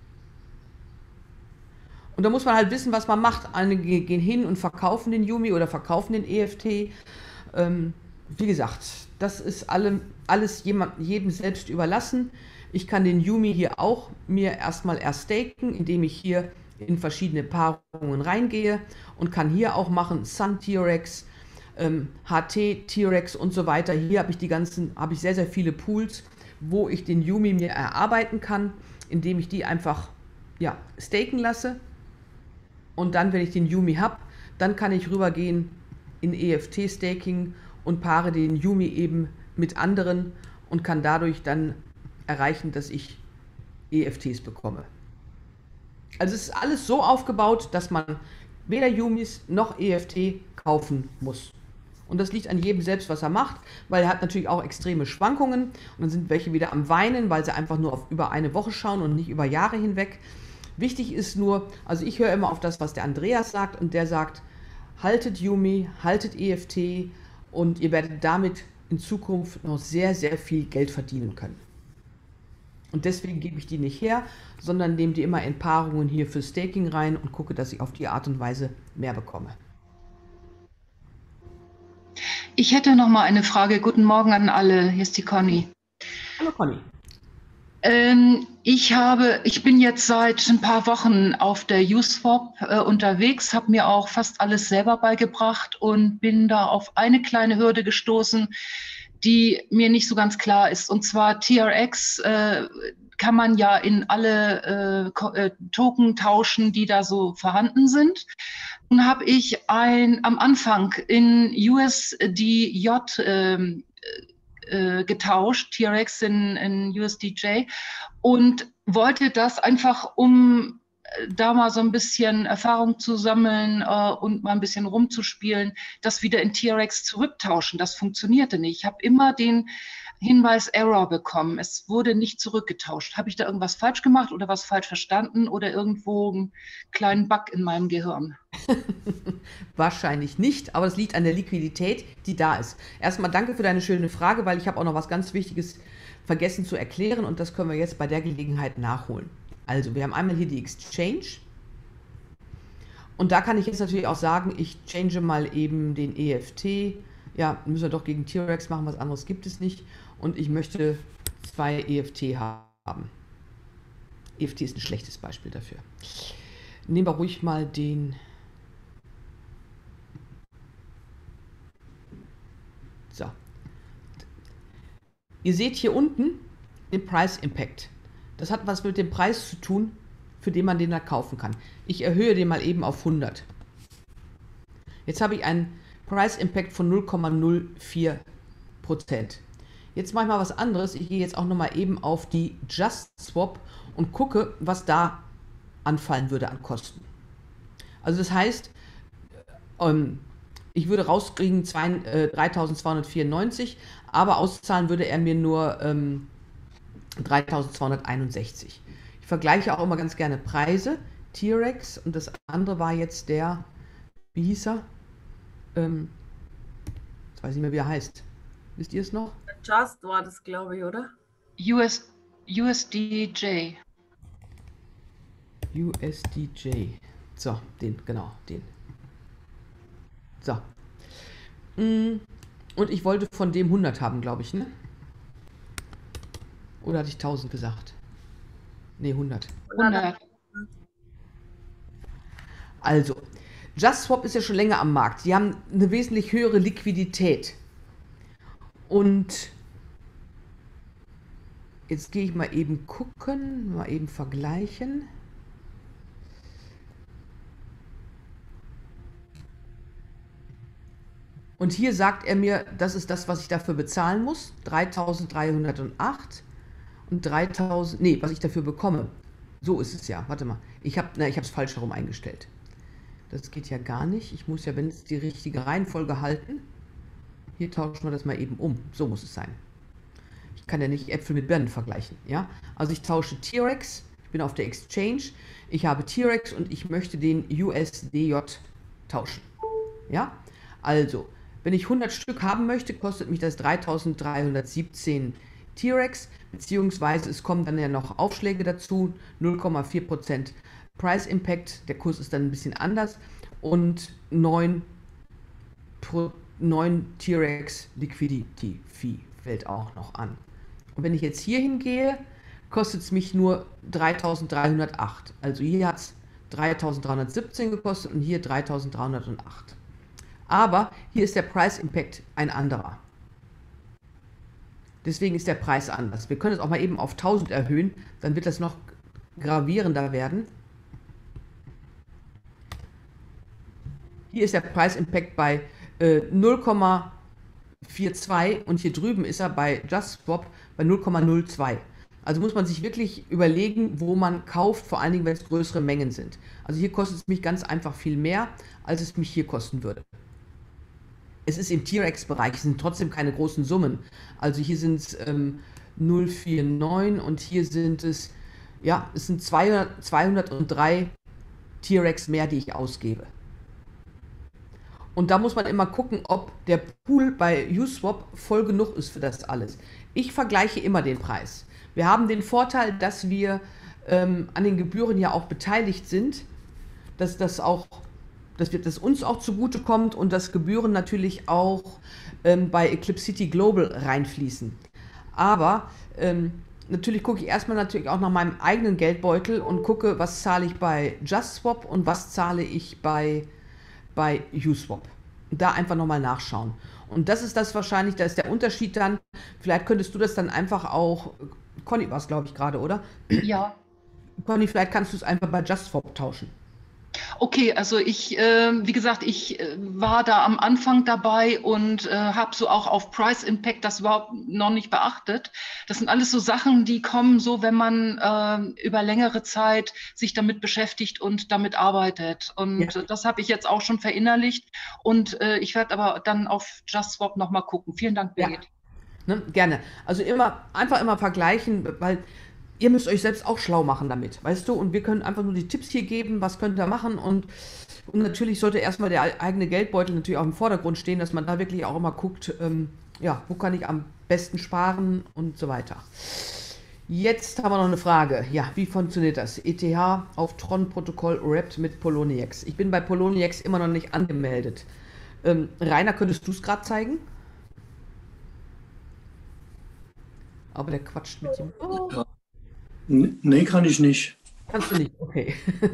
Und da muss man halt wissen, was man macht. Einige gehen hin und verkaufen den Yumi oder verkaufen den EFT. Wie gesagt, das ist alles jedem selbst überlassen. Ich kann den Yumi hier auch mir erstmal staken, indem ich hier in verschiedene Paarungen reingehe und kann hier auch machen Sun T-Rex, HT T-Rex und so weiter. Hier habe ich sehr, sehr viele Pools, wo ich den Yumi mir erarbeiten kann, indem ich die einfach staken lasse. Und dann, wenn ich den Yumi habe, dann kann ich rübergehen in EFT-Staking und paare den Yumi eben mit anderen und kann dadurch dann erreichen, dass ich EFTs bekomme. Also es ist alles so aufgebaut, dass man weder Yumis noch EFT kaufen muss. Und das liegt an jedem selbst, was er macht, weil er hat natürlich auch extreme Schwankungen. Und dann sind welche wieder am Weinen, weil sie einfach nur auf über eine Woche schauen und nicht über Jahre hinweg. Wichtig ist nur, also ich höre immer auf das, was der Andreas sagt, und der sagt, haltet Yumi, haltet EFT und ihr werdet damit in Zukunft noch sehr, sehr viel Geld verdienen können. Und deswegen gebe ich die nicht her, sondern nehme die immer in Paarungen hier für Staking rein und gucke, dass ich auf die Art und Weise mehr bekomme. Ich hätte noch mal eine Frage. Guten Morgen an alle. Hier ist die Conny. Hallo Conny. Ich bin jetzt seit ein paar Wochen auf der Uswap unterwegs, habe mir auch fast alles selber beigebracht und bin da auf eine kleine Hürde gestoßen, die mir nicht so ganz klar ist. Und zwar TRX kann man ja in alle Token tauschen, die da so vorhanden sind. Nun habe ich am Anfang in USDJ getauscht, TRX in USDJ, und wollte das einfach, um da mal so ein bisschen Erfahrung zu sammeln und mal ein bisschen rumzuspielen, das wieder in TRX zurücktauschen. Das funktionierte nicht. Ich habe immer den Hinweis Error bekommen. Es wurde nicht zurückgetauscht. Habe ich da irgendwas falsch gemacht oder was falsch verstanden oder irgendwo einen kleinen Bug in meinem Gehirn? Wahrscheinlich nicht, aber es liegt an der Liquidität, die da ist. Erstmal danke für deine schöne Frage, weil ich habe auch noch was ganz Wichtiges vergessen zu erklären und das können wir jetzt bei der Gelegenheit nachholen. Also, wir haben einmal hier die Exchange und da kann ich jetzt natürlich auch sagen, ich change mal eben den EFT. Ja, müssen wir doch gegen TRX machen, was anderes gibt es nicht. Und ich möchte 2 EFT haben. EFT ist ein schlechtes Beispiel dafür. Nehmen wir ruhig mal den... So. Ihr seht hier unten den Price Impact. Das hat was mit dem Preis zu tun, für den man den da kaufen kann. Ich erhöhe den mal eben auf 100. Jetzt habe ich einen Price Impact von 0,04%. Jetzt mache ich mal was anderes. Ich gehe jetzt auch noch mal eben auf die JustSwap und gucke, was da anfallen würde an Kosten. Also das heißt, ich würde rauskriegen 3.294, aber auszahlen würde er mir nur 3.261. Ich vergleiche auch immer ganz gerne Preise, TRX, und das andere war jetzt der, wie hieß er? Jetzt weiß ich nicht mehr, wie er heißt. Wisst ihr es noch? Just war das, glaube ich, oder? USDJ. USDJ. So, genau, den. So. Und ich wollte von dem 100 haben, glaube ich, ne? Oder hatte ich 1000 gesagt? Ne, 100. 100. Also, JustSwap ist ja schon länger am Markt. Die haben eine wesentlich höhere Liquidität. Und jetzt gehe ich mal eben gucken, mal eben vergleichen. Und hier sagt er mir, das ist das, was ich dafür bezahlen muss. 3.308 und 3.000, nee, was ich dafür bekomme. So ist es ja. Warte mal. Ich habe es falsch herum eingestellt. Das geht ja gar nicht. Ich muss ja, wenn es die richtige Reihenfolge halten. Hier tauschen wir das mal eben um. So muss es sein. Ich kann ja nicht Äpfel mit Birnen vergleichen. Ja? Also ich tausche TRX. Ich bin auf der Exchange. Ich habe TRX und ich möchte den USDJ tauschen. Ja? Also, wenn ich 100 Stück haben möchte, kostet mich das 3.317 TRX, beziehungsweise es kommen dann ja noch Aufschläge dazu, 0,4% Price Impact, der Kurs ist dann ein bisschen anders, und 9 TRX Liquidity Fee fällt auch noch an. Und wenn ich jetzt hier hingehe, kostet es mich nur 3.308. Also hier hat es 3.317 gekostet und hier 3.308. Aber hier ist der Price Impact ein anderer. Deswegen ist der Preis anders. Wir können es auch mal eben auf 1000 erhöhen, dann wird das noch gravierender werden. Hier ist der Price Impact bei 0,42 und hier drüben ist er bei JustSwap bei 0,02. Also muss man sich wirklich überlegen, wo man kauft, vor allen Dingen, wenn es größere Mengen sind. Also hier kostet es mich ganz einfach viel mehr, als es mich hier kosten würde. Es ist im T-Rex-Bereich, es sind trotzdem keine großen Summen. Also hier sind es 0,49 und hier sind es, ja, es sind 203 T-Rex mehr, die ich ausgebe. Und da muss man immer gucken, ob der Pool bei Uswap voll genug ist für das alles. Ich vergleiche immer den Preis. Wir haben den Vorteil, dass wir an den Gebühren ja auch beteiligt sind, dass das uns auch zugutekommt und dass Gebühren natürlich auch bei Eclipse City Global reinfließen. Aber natürlich gucke ich erstmal natürlich auch nach meinem eigenen Geldbeutel und gucke, was zahle ich bei JustSwap und was zahle ich bei Uswap. Da einfach nochmal nachschauen. Und das ist das wahrscheinlich, da ist der Unterschied dann. Vielleicht könntest du das dann einfach auch, Conny war es, glaube ich, gerade, oder? Ja. Conny, vielleicht kannst du es einfach bei JustSwap tauschen. Okay, also wie gesagt, ich war da am Anfang dabei und habe so auch auf Price Impact das überhaupt noch nicht beachtet. Das sind alles so Sachen, die kommen so, wenn man über längere Zeit sich damit beschäftigt und damit arbeitet. Und Ja. das habe ich jetzt auch schon verinnerlicht. Und ich werde aber dann auf JustSwap nochmal gucken. Vielen Dank, Birgit. Ne? Gerne. Also einfach immer vergleichen, weil ihr müsst euch selbst auch schlau machen damit, weißt du? Und wir können einfach nur die Tipps hier geben, was könnt ihr machen. Und natürlich sollte erstmal der eigene Geldbeutel natürlich auch im Vordergrund stehen, dass man da wirklich auch immer guckt, ja, wo kann ich am besten sparen und so weiter. Jetzt haben wir noch eine Frage. Ja, wie funktioniert das? ETH auf Tron-Protokoll wrapped mit Poloniex. Ich bin bei Poloniex immer noch nicht angemeldet. Rainer, könntest du es gerade zeigen? Aber der quatscht mit dem... Oh. Ja. Nee, kann ich nicht. Kannst du nicht, okay.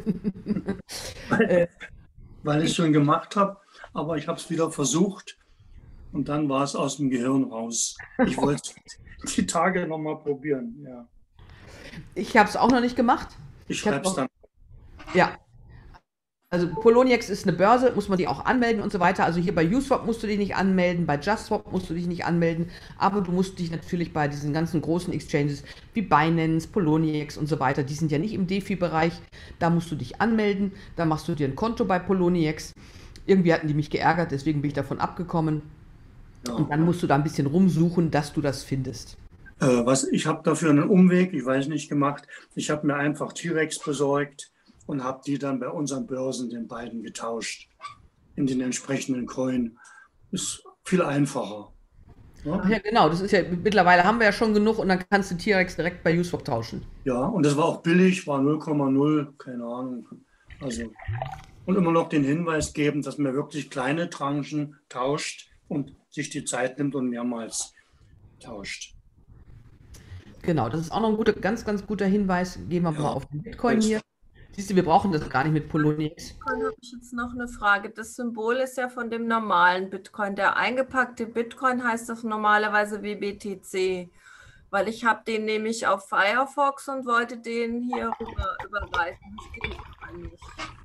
Weil ich es schon gemacht habe, aber ich habe es wieder versucht und dann war es aus dem Gehirn raus. Ich wollte die Tage nochmal probieren. Ja. Ich habe es auch noch nicht gemacht. Ich schreibe es dann. Ja. Also Poloniex ist eine Börse, muss man die auch anmelden und so weiter. Also hier bei Uswap musst du dich nicht anmelden, bei JustSwap musst du dich nicht anmelden, aber du musst dich natürlich bei diesen ganzen großen Exchanges wie Binance, Poloniex und so weiter, die sind ja nicht im DeFi-Bereich, da musst du dich anmelden, da machst du dir ein Konto bei Poloniex. Irgendwie hatten die mich geärgert, deswegen bin ich davon abgekommen. Ja. Und dann musst du da ein bisschen rumsuchen, dass du das findest. Ich habe dafür einen Umweg, ich weiß nicht, gemacht. Ich habe mir einfach T-Rex besorgt und habe die dann bei unseren Börsen den beiden getauscht in den entsprechenden Coin. Ist viel einfacher. Ja? Ach ja, genau. Das ist ja, mittlerweile haben wir ja schon genug und dann kannst du T-Rex direkt bei Uswap tauschen. Ja, und das war auch billig, war 0,0, keine Ahnung. Also, und immer noch den Hinweis geben, dass man wirklich kleine Tranchen tauscht und sich die Zeit nimmt und mehrmals tauscht. Genau, das ist auch noch ein ganz, ganz guter Hinweis. Gehen wir mal auf den Bitcoin hier. Siehst du, wir brauchen das gar nicht mit Poloniex. Bitcoin habe ich jetzt noch eine Frage. Das Symbol ist ja von dem normalen Bitcoin. Der eingepackte Bitcoin heißt das normalerweise WBTC, weil ich habe den nämlich auf Firefox und wollte den hier rüber überweisen. Das geht eigentlich.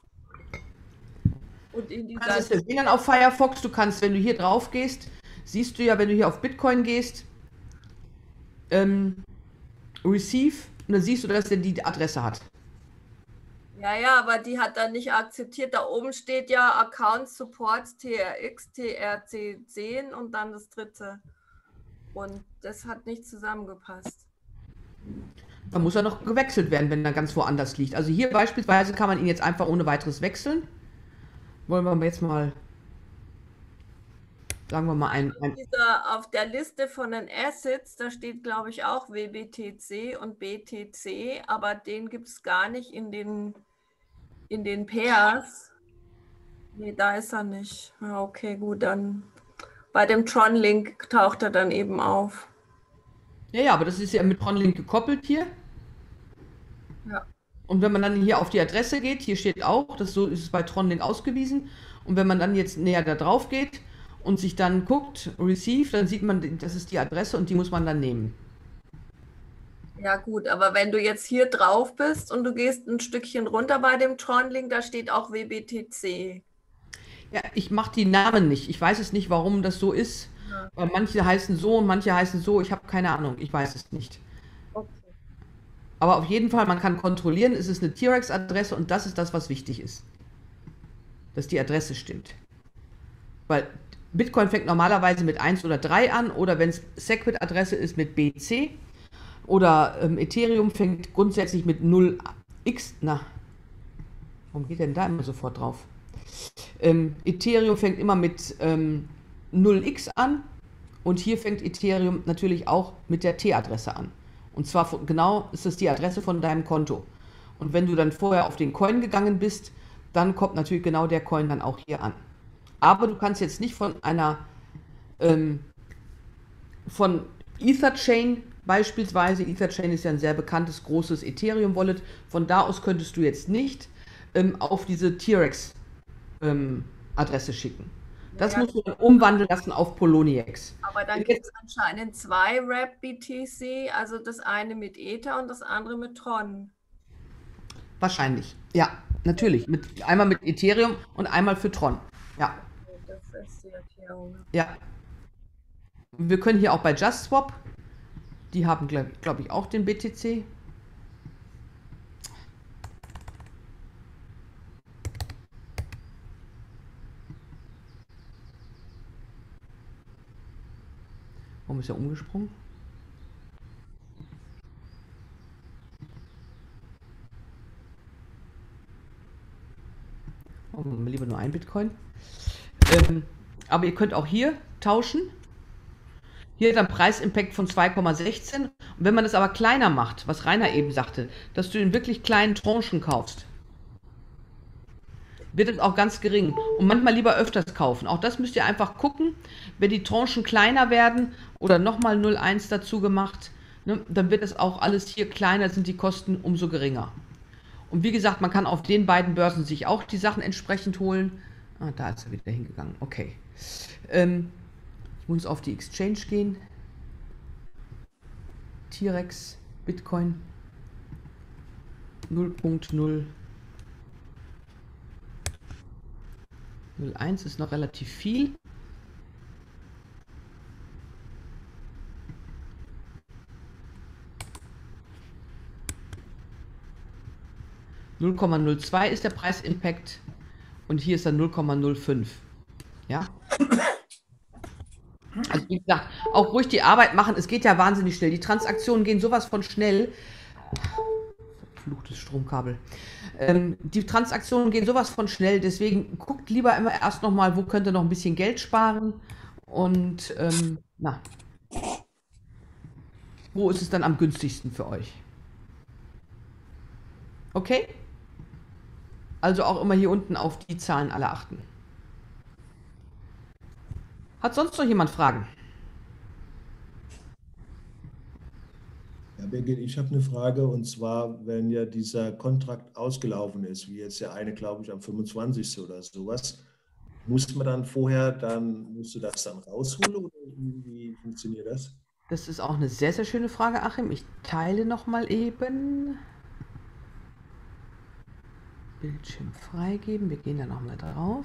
Und in die Du kannst es sehen auf Firefox. Du kannst, wenn du hier drauf gehst, siehst du ja, wenn du hier auf Bitcoin gehst, Receive, und dann siehst du, dass der die Adresse hat. Ja, aber die hat er nicht akzeptiert. Da oben steht ja Account Supports TRX, TRC10 und dann das dritte. Und das hat nicht zusammengepasst. Da muss er noch gewechselt werden, wenn er ganz woanders liegt. Also hier beispielsweise kann man ihn jetzt einfach ohne weiteres wechseln. Wollen wir jetzt mal, sagen wir mal, auf der Liste von den Assets, da steht, glaube ich, auch WBTC und BTC, aber den gibt es gar nicht in den Pairs. Nee, da ist er nicht. Ja, okay, gut, dann bei dem Tron-Link taucht er dann eben auf. Ja, aber das ist ja mit Tron-Link gekoppelt hier. Ja. Und wenn man dann hier auf die Adresse geht, hier steht auch, so ist es bei Tron-Link ausgewiesen. Und wenn man dann jetzt näher da drauf geht und sich dann guckt, Receive, dann sieht man, das ist die Adresse und die muss man dann nehmen. Ja gut, aber wenn du jetzt hier drauf bist und du gehst ein Stückchen runter bei dem Tron-Link, da steht auch WBTC. Ja, ich mache die Namen nicht. Ich weiß es nicht, warum das so ist. Ja. Manche heißen so und manche heißen so. Ich habe keine Ahnung. Ich weiß es nicht. Okay. Aber auf jeden Fall, man kann kontrollieren, ist es eine T-Rex-Adresse und das ist das, was wichtig ist. Dass die Adresse stimmt. Weil Bitcoin fängt normalerweise mit 1 oder 3 an oder wenn es Segwit-Adresse ist mit BC oder Ethereum fängt grundsätzlich mit 0x. Na, warum geht denn da immer sofort drauf? Ethereum fängt immer mit 0x an und hier fängt Ethereum natürlich auch mit der T-Adresse an. Und zwar genau ist das die Adresse von deinem Konto. Und wenn du dann vorher auf den Coin gegangen bist, dann kommt natürlich genau der Coin dann auch hier an. Aber du kannst jetzt nicht von einer von Etherchain beispielsweise, Etherchain ist ja ein sehr bekanntes, großes Ethereum-Wallet, von da aus könntest du jetzt nicht auf diese T-Rex-Adresse schicken. Das musst du dann umwandeln lassen auf Poloniex. Aber dann gibt es anscheinend 2 Wrap-BTC, also das eine mit Ether und das andere mit Tron. Wahrscheinlich, ja, natürlich. Einmal mit Ethereum und einmal für Tron. Ja. Das ist die Erklärung. Ja. Wir können hier auch bei JustSwap, die haben, glaube ich, auch den BTC. Warum ist er umgesprungen? Oh, lieber nur ein Bitcoin. Aber ihr könnt auch hier tauschen. Hier dann Preisimpact von 2,16. Und wenn man das aber kleiner macht, was Rainer eben sagte, dass du in wirklich kleinen Tranchen kaufst, wird es auch ganz gering. Und manchmal lieber öfters kaufen. Auch das müsst ihr einfach gucken. Wenn die Tranchen kleiner werden oder nochmal 0,1 dazu gemacht, ne, dann wird es auch alles hier kleiner, sind die Kosten umso geringer. Und wie gesagt, man kann auf den beiden Börsen sich auch die Sachen entsprechend holen. Ah, da ist er wieder hingegangen. Okay. Ich muss auf die Exchange gehen. T-Rex, Bitcoin 0.0. 0,1 ist noch relativ viel. (0,02) ist der Preisimpact und hier ist dann 0,05. Ja. Also wie gesagt, auch ruhig die Arbeit machen. Es geht ja wahnsinnig schnell. Die Transaktionen gehen sowas von schnell. Verfluchtes Stromkabel. Die Transaktionen gehen sowas von schnell, deswegen guckt lieber immer erst nochmal, wo könnt ihr noch ein bisschen Geld sparen und wo ist es dann am günstigsten für euch. Okay? Also auch immer hier unten auf die Zahlen alle achten. Hat sonst noch jemand Fragen? Ja, Birgit, ich habe eine Frage und zwar, wenn ja dieser Kontrakt ausgelaufen ist, wie jetzt der eine, glaube ich, am 25. oder sowas, muss man dann musst du das dann rausholen oder wie funktioniert das? Das ist auch eine sehr, sehr schöne Frage, Achim. Ich teile nochmal eben. Bildschirm freigeben. Wir gehen da nochmal drauf.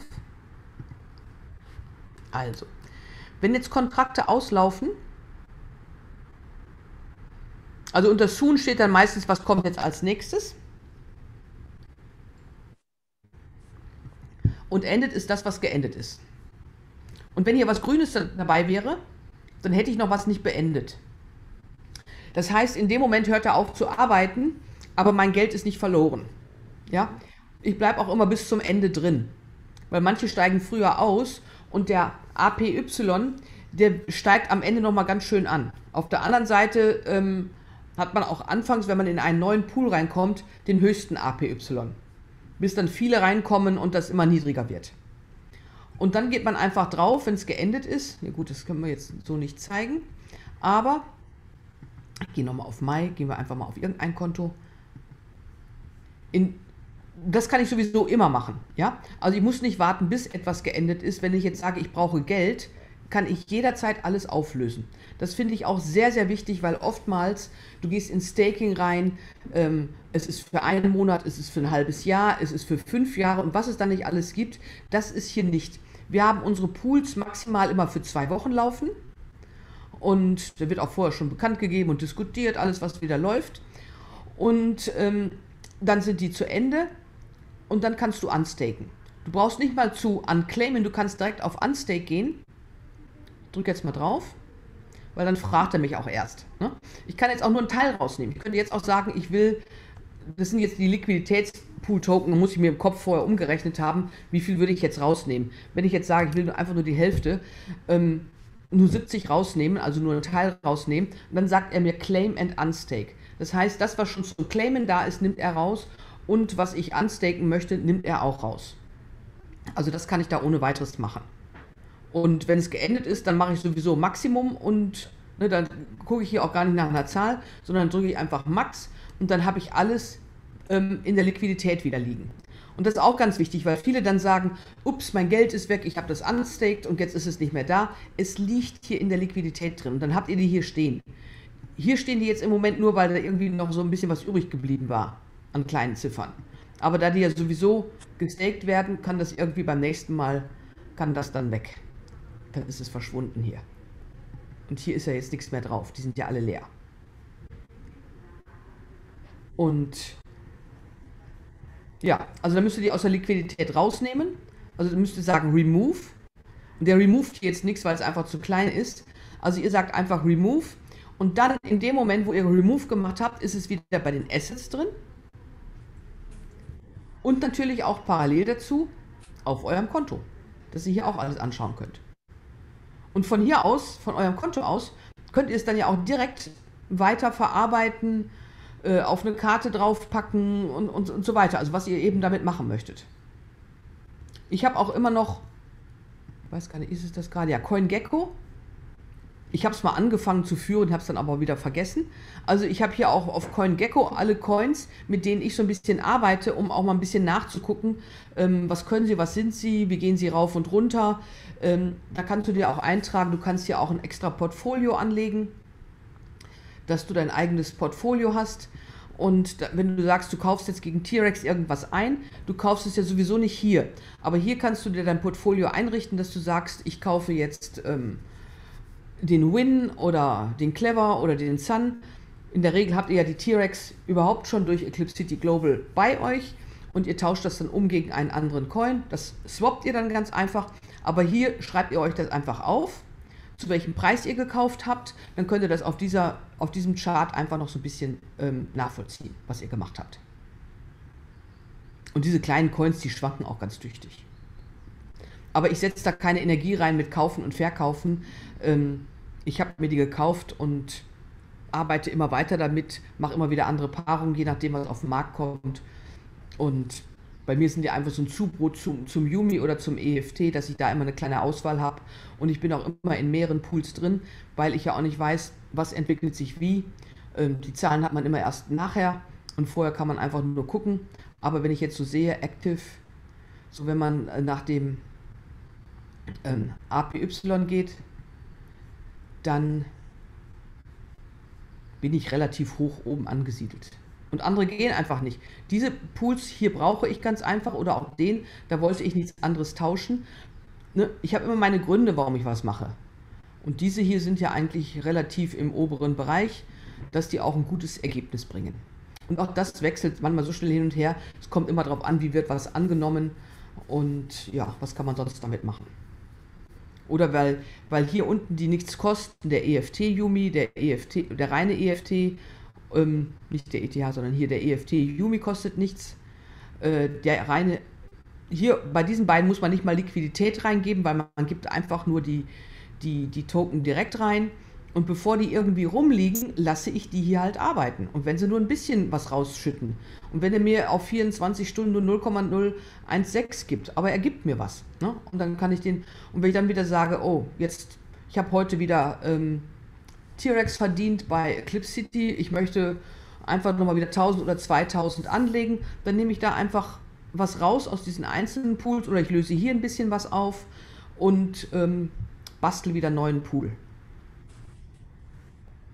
Also, wenn jetzt Kontrakte auslaufen, also unter Soon steht dann meistens, was kommt jetzt als nächstes. Und endet ist das, was geendet ist. Und wenn hier was Grünes dabei wäre, dann hätte ich noch was nicht beendet. Das heißt, in dem Moment hört er auf zu arbeiten, aber mein Geld ist nicht verloren. Ja? Ich bleibe auch immer bis zum Ende drin. Weil manche steigen früher aus und der APY, der steigt am Ende nochmal ganz schön an. Auf der anderen Seite hat man auch anfangs, wenn man in einen neuen Pool reinkommt, den höchsten APY. Bis dann viele reinkommen und das immer niedriger wird. Und dann geht man einfach drauf, wenn es geendet ist. Ja gut, das können wir jetzt so nicht zeigen. Aber, ich gehe nochmal auf Mai, gehen wir einfach mal auf irgendein Konto. Das kann ich sowieso immer machen. Ja? Also ich muss nicht warten, bis etwas geendet ist. Wenn ich jetzt sage, ich brauche Geld, kann ich jederzeit alles auflösen. Das finde ich auch sehr, sehr wichtig, weil oftmals, du gehst in Staking rein, es ist für einen Monat, es ist für ein halbes Jahr, es ist für 5 Jahre und was es dann nicht alles gibt, das ist hier nicht. Wir haben unsere Pools maximal immer für 2 Wochen laufen und da wird auch vorher schon bekannt gegeben und diskutiert, alles was wieder läuft. und dann sind die zu Ende und dann kannst du unstaken. Du brauchst nicht mal zu unclaimen, du kannst direkt auf Unstake gehen. Ich drücke jetzt mal drauf, weil dann fragt er mich auch erst. Ne? Ich kann jetzt auch nur einen Teil rausnehmen. Ich könnte jetzt auch sagen, ich will, das sind jetzt die Liquiditätspool-Token, da muss ich mir im Kopf vorher umgerechnet haben, wie viel würde ich jetzt rausnehmen. Wenn ich jetzt sage, ich will einfach nur die Hälfte, nur 70 rausnehmen, also nur einen Teil rausnehmen, und dann sagt er mir Claim and Unstake. Das heißt, das, was schon zum Claimen da ist, nimmt er raus und was ich unstaken möchte, nimmt er auch raus. Also das kann ich da ohne weiteres machen. Und wenn es geendet ist, dann mache ich sowieso Maximum und ne, dann gucke ich hier auch gar nicht nach einer Zahl, sondern drücke ich einfach Max und dann habe ich alles in der Liquidität wieder liegen. Und das ist auch ganz wichtig, weil viele dann sagen, ups, mein Geld ist weg, ich habe das unstaked und jetzt ist es nicht mehr da. Es liegt hier in der Liquidität drin und dann habt ihr die hier stehen. Hier stehen die jetzt im Moment nur, weil da irgendwie noch so ein bisschen was übrig geblieben war an kleinen Ziffern. Aber da die ja sowieso gestaked werden, kann das irgendwie beim nächsten Mal, kann das dann weg. Dann ist es verschwunden hier. Und hier ist ja jetzt nichts mehr drauf, die sind ja alle leer. Und ja, also dann müsst ihr die aus der Liquidität rausnehmen. Also dann müsst ihr sagen Remove. Und der removed hier jetzt nichts, weil es einfach zu klein ist. Also ihr sagt einfach Remove. Und dann in dem Moment, wo ihr Remove gemacht habt, ist es wieder bei den Assets drin. Und natürlich auch parallel dazu auf eurem Konto, dass ihr hier auch alles anschauen könnt. Und von hier aus, von eurem Konto aus, könnt ihr es dann ja auch direkt weiter verarbeiten, auf eine Karte draufpacken und so weiter. Also was ihr eben damit machen möchtet. Ich habe auch immer noch, ich weiß gar nicht, ist es das gerade? Ja, CoinGecko. Ich habe es mal angefangen zu führen, habe es dann aber wieder vergessen. Also ich habe hier auch auf CoinGecko alle Coins, mit denen ich so ein bisschen arbeite, um auch mal ein bisschen nachzugucken, was können sie, was sind sie, wie gehen sie rauf und runter. Da kannst du dir auch eintragen, du kannst hier auch ein extra Portfolio anlegen, dass du dein eigenes Portfolio hast. Und wenn du sagst, du kaufst jetzt gegen T-Rex irgendwas ein, du kaufst es ja sowieso nicht hier. Aber hier kannst du dir dein Portfolio einrichten, dass du sagst, ich kaufe jetzt den Win oder den Clever oder den Sun. In der Regel habt ihr ja die T-Rex überhaupt schon durch Eclipse City Global bei euch und ihr tauscht das dann um gegen einen anderen Coin. Das swappt ihr dann ganz einfach. Aber hier schreibt ihr euch das einfach auf, zu welchem Preis ihr gekauft habt. Dann könnt ihr das auf diesem Chart einfach noch so ein bisschen nachvollziehen, was ihr gemacht habt. Und diese kleinen Coins, die schwanken auch ganz tüchtig. Aber ich setze da keine Energie rein mit Kaufen und Verkaufen. Ich habe mir die gekauft und arbeite immer weiter damit, mache immer wieder andere Paarungen, je nachdem, was auf den Markt kommt. Und bei mir sind die einfach so ein Zubrot zum Yumi oder zum EFT, dass ich da immer eine kleine Auswahl habe. Und ich bin auch immer in mehreren Pools drin, weil ich ja auch nicht weiß, was entwickelt sich wie. Die Zahlen hat man immer erst nachher und vorher kann man einfach nur gucken. Aber wenn ich jetzt so sehe, Active, so wenn man nach dem APY geht, dann bin ich relativ hoch oben angesiedelt. Und andere gehen einfach nicht. Diese Pools hier brauche ich ganz einfach oder auch den, da wollte ich nichts anderes tauschen. Ne? Ich habe immer meine Gründe, warum ich was mache. Und diese hier sind ja eigentlich relativ im oberen Bereich, dass die auch ein gutes Ergebnis bringen. Und auch das wechselt manchmal so schnell hin und her. Es kommt immer darauf an, wie wird was angenommen und ja, was kann man sonst damit machen. Oder weil hier unten die nichts kosten, der EFT-Yumi, der reine EFT, nicht der ETH, sondern hier der EFT-Yumi kostet nichts. Der reine, hier bei diesen beiden muss man nicht mal Liquidität reingeben, weil man gibt einfach nur die Token direkt rein. Und bevor die irgendwie rumliegen, lasse ich die hier halt arbeiten. Und wenn sie nur ein bisschen was rausschütten und wenn er mir auf 24 Stunden nur 0,016 gibt, aber er gibt mir was, ne? Und dann kann ich den, und wenn ich dann wieder sage, oh, jetzt, ich habe heute wieder T-Rex verdient bei Eclipse City, ich möchte einfach nochmal wieder 1000 oder 2000 anlegen, dann nehme ich da einfach was raus aus diesen einzelnen Pools oder ich löse hier ein bisschen was auf und bastel wieder einen neuen Pool.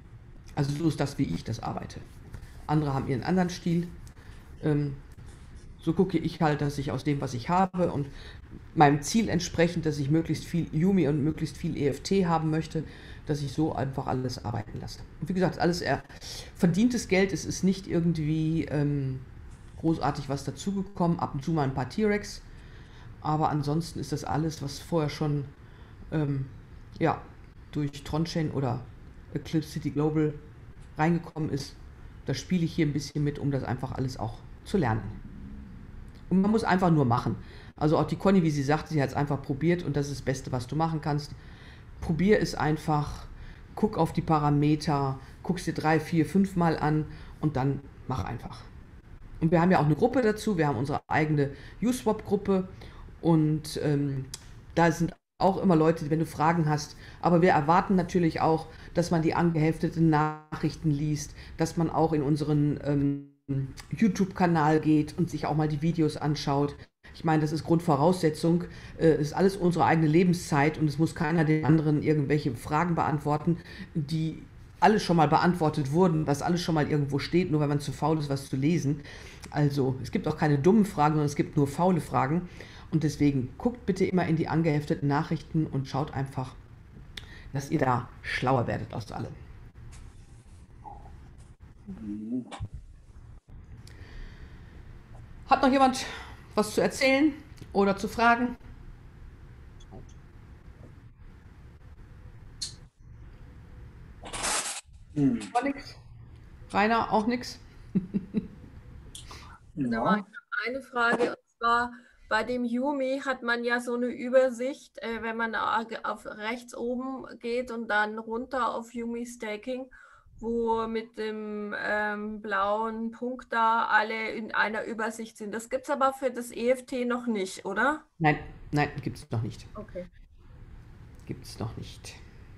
Also so ist das, wie ich das arbeite. Andere haben ihren anderen Stil. So gucke ich halt, dass ich aus dem, was ich habe und meinem Ziel entsprechend, dass ich möglichst viel Yumi und möglichst viel EFT haben möchte, dass ich so einfach alles arbeiten lasse. Und wie gesagt, alles verdientes Geld, es ist nicht irgendwie großartig was dazugekommen, ab und zu mal ein paar T-Rex, aber ansonsten ist das alles, was vorher schon ja, durch Tronchain oder Eclipse City Global reingekommen ist. Da spiele ich hier ein bisschen mit, um das einfach alles auch zu lernen. Und man muss einfach nur machen. Also auch die Conny, wie sie sagt, sie hat es einfach probiert und das ist das Beste, was du machen kannst. Probier es einfach, guck auf die Parameter, guck es dir 3, 4, 5 Mal an und dann mach einfach. Und wir haben ja auch eine Gruppe dazu, wir haben unsere eigene Uswap-Gruppe und da sind auch immer Leute, wenn du Fragen hast, aber wir erwarten natürlich auch, dass man die angehefteten Nachrichten liest, dass man auch in unseren YouTube-Kanal geht und sich auch mal die Videos anschaut. Ich meine, das ist Grundvoraussetzung, ist alles unsere eigene Lebenszeit und es muss keiner den anderen irgendwelche Fragen beantworten, die alle schon mal beantwortet wurden, was alles schon mal irgendwo steht, nur weil man zu faul ist, was zu lesen. Also es gibt auch keine dummen Fragen, sondern es gibt nur faule Fragen. Und deswegen guckt bitte immer in die angehefteten Nachrichten und schaut einfach, dass ihr da schlauer werdet aus allem. Hat noch jemand was zu erzählen oder zu fragen? War nix? Rainer, auch nichts? Da war eine Frage, und zwar bei dem Yumi hat man ja so eine Übersicht, wenn man auf rechts oben geht und dann runter auf Yumi Staking, wo mit dem blauen Punkt da alle in einer Übersicht sind. Das gibt es aber für das EFT noch nicht, oder? Nein, nein, gibt es noch nicht. Okay. Gibt es noch nicht.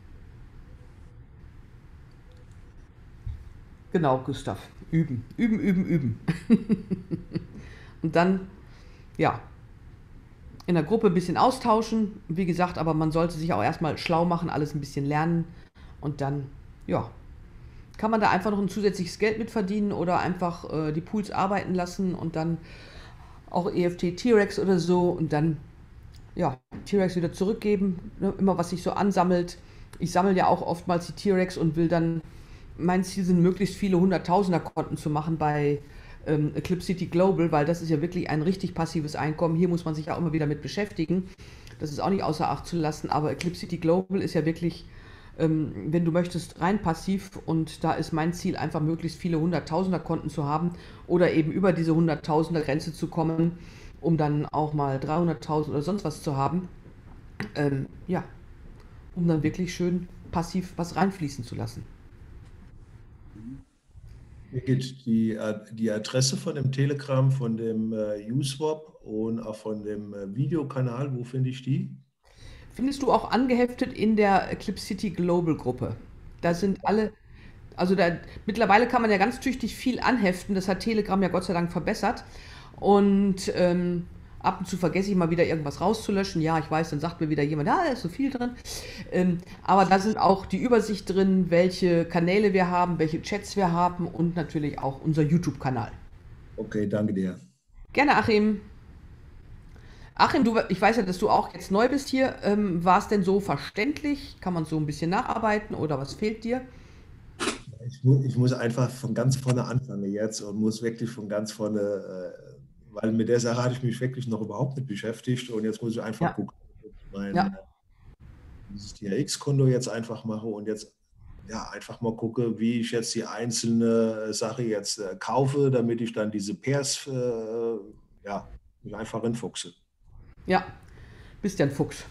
Genau, Gustav. Üben, üben, üben, üben. Und dann, ja, in der Gruppe ein bisschen austauschen. Wie gesagt, aber man sollte sich auch erstmal schlau machen, alles ein bisschen lernen. Und dann, ja, kann man da einfach noch ein zusätzliches Geld mit verdienen oder einfach die Pools arbeiten lassen und dann auch EFT T-Rex oder so und dann, ja, T-Rex wieder zurückgeben. Ne, immer was sich so ansammelt. Ich sammle ja auch oftmals die T-Rex und will dann, mein Ziel sind, möglichst viele Hunderttausender-Konten zu machen bei Eclipse City Global, weil das ist ja wirklich ein richtig passives Einkommen. Hier muss man sich ja auch immer wieder mit beschäftigen. Das ist auch nicht außer Acht zu lassen, aber Eclipse City Global ist ja wirklich, wenn du möchtest, rein passiv und da ist mein Ziel einfach möglichst viele Hunderttausender-Konten zu haben oder eben über diese Hunderttausender-Grenze zu kommen, um dann auch mal 300.000 oder sonst was zu haben. Ja, um dann wirklich schön passiv was reinfließen zu lassen. Birgit, die Adresse von dem Telegram, von dem Uswap und auch von dem Videokanal, wo finde ich die? Findest du auch angeheftet in der Eclipse City Global Gruppe. Da sind alle, also da, mittlerweile kann man ja ganz tüchtig viel anheften, das hat Telegram ja Gott sei Dank verbessert. Und ab und zu vergesse ich mal wieder irgendwas rauszulöschen. Ja, ich weiß, dann sagt mir wieder jemand, da ist so viel drin. Aber da sind auch die Übersicht drin, welche Kanäle wir haben, welche Chats wir haben und natürlich auch unser YouTube-Kanal. Okay, danke dir. Gerne, Achim. Achim, ich weiß ja, dass du auch jetzt neu bist hier. War es denn so verständlich? Kann man so ein bisschen nacharbeiten oder was fehlt dir? Ich muss einfach von ganz vorne anfangen jetzt und muss wirklich von ganz vorne, weil mit der Sache hatte ich mich wirklich noch überhaupt nicht beschäftigt und jetzt muss ich einfach gucken, ob ich dieses TRX-Konto jetzt einfach mache und jetzt ja, einfach mal gucke, wie ich jetzt die einzelne Sache jetzt kaufe, damit ich dann diese Pairs ja, mich einfach reinfuchse. Ja, bist ja ein Fuchs.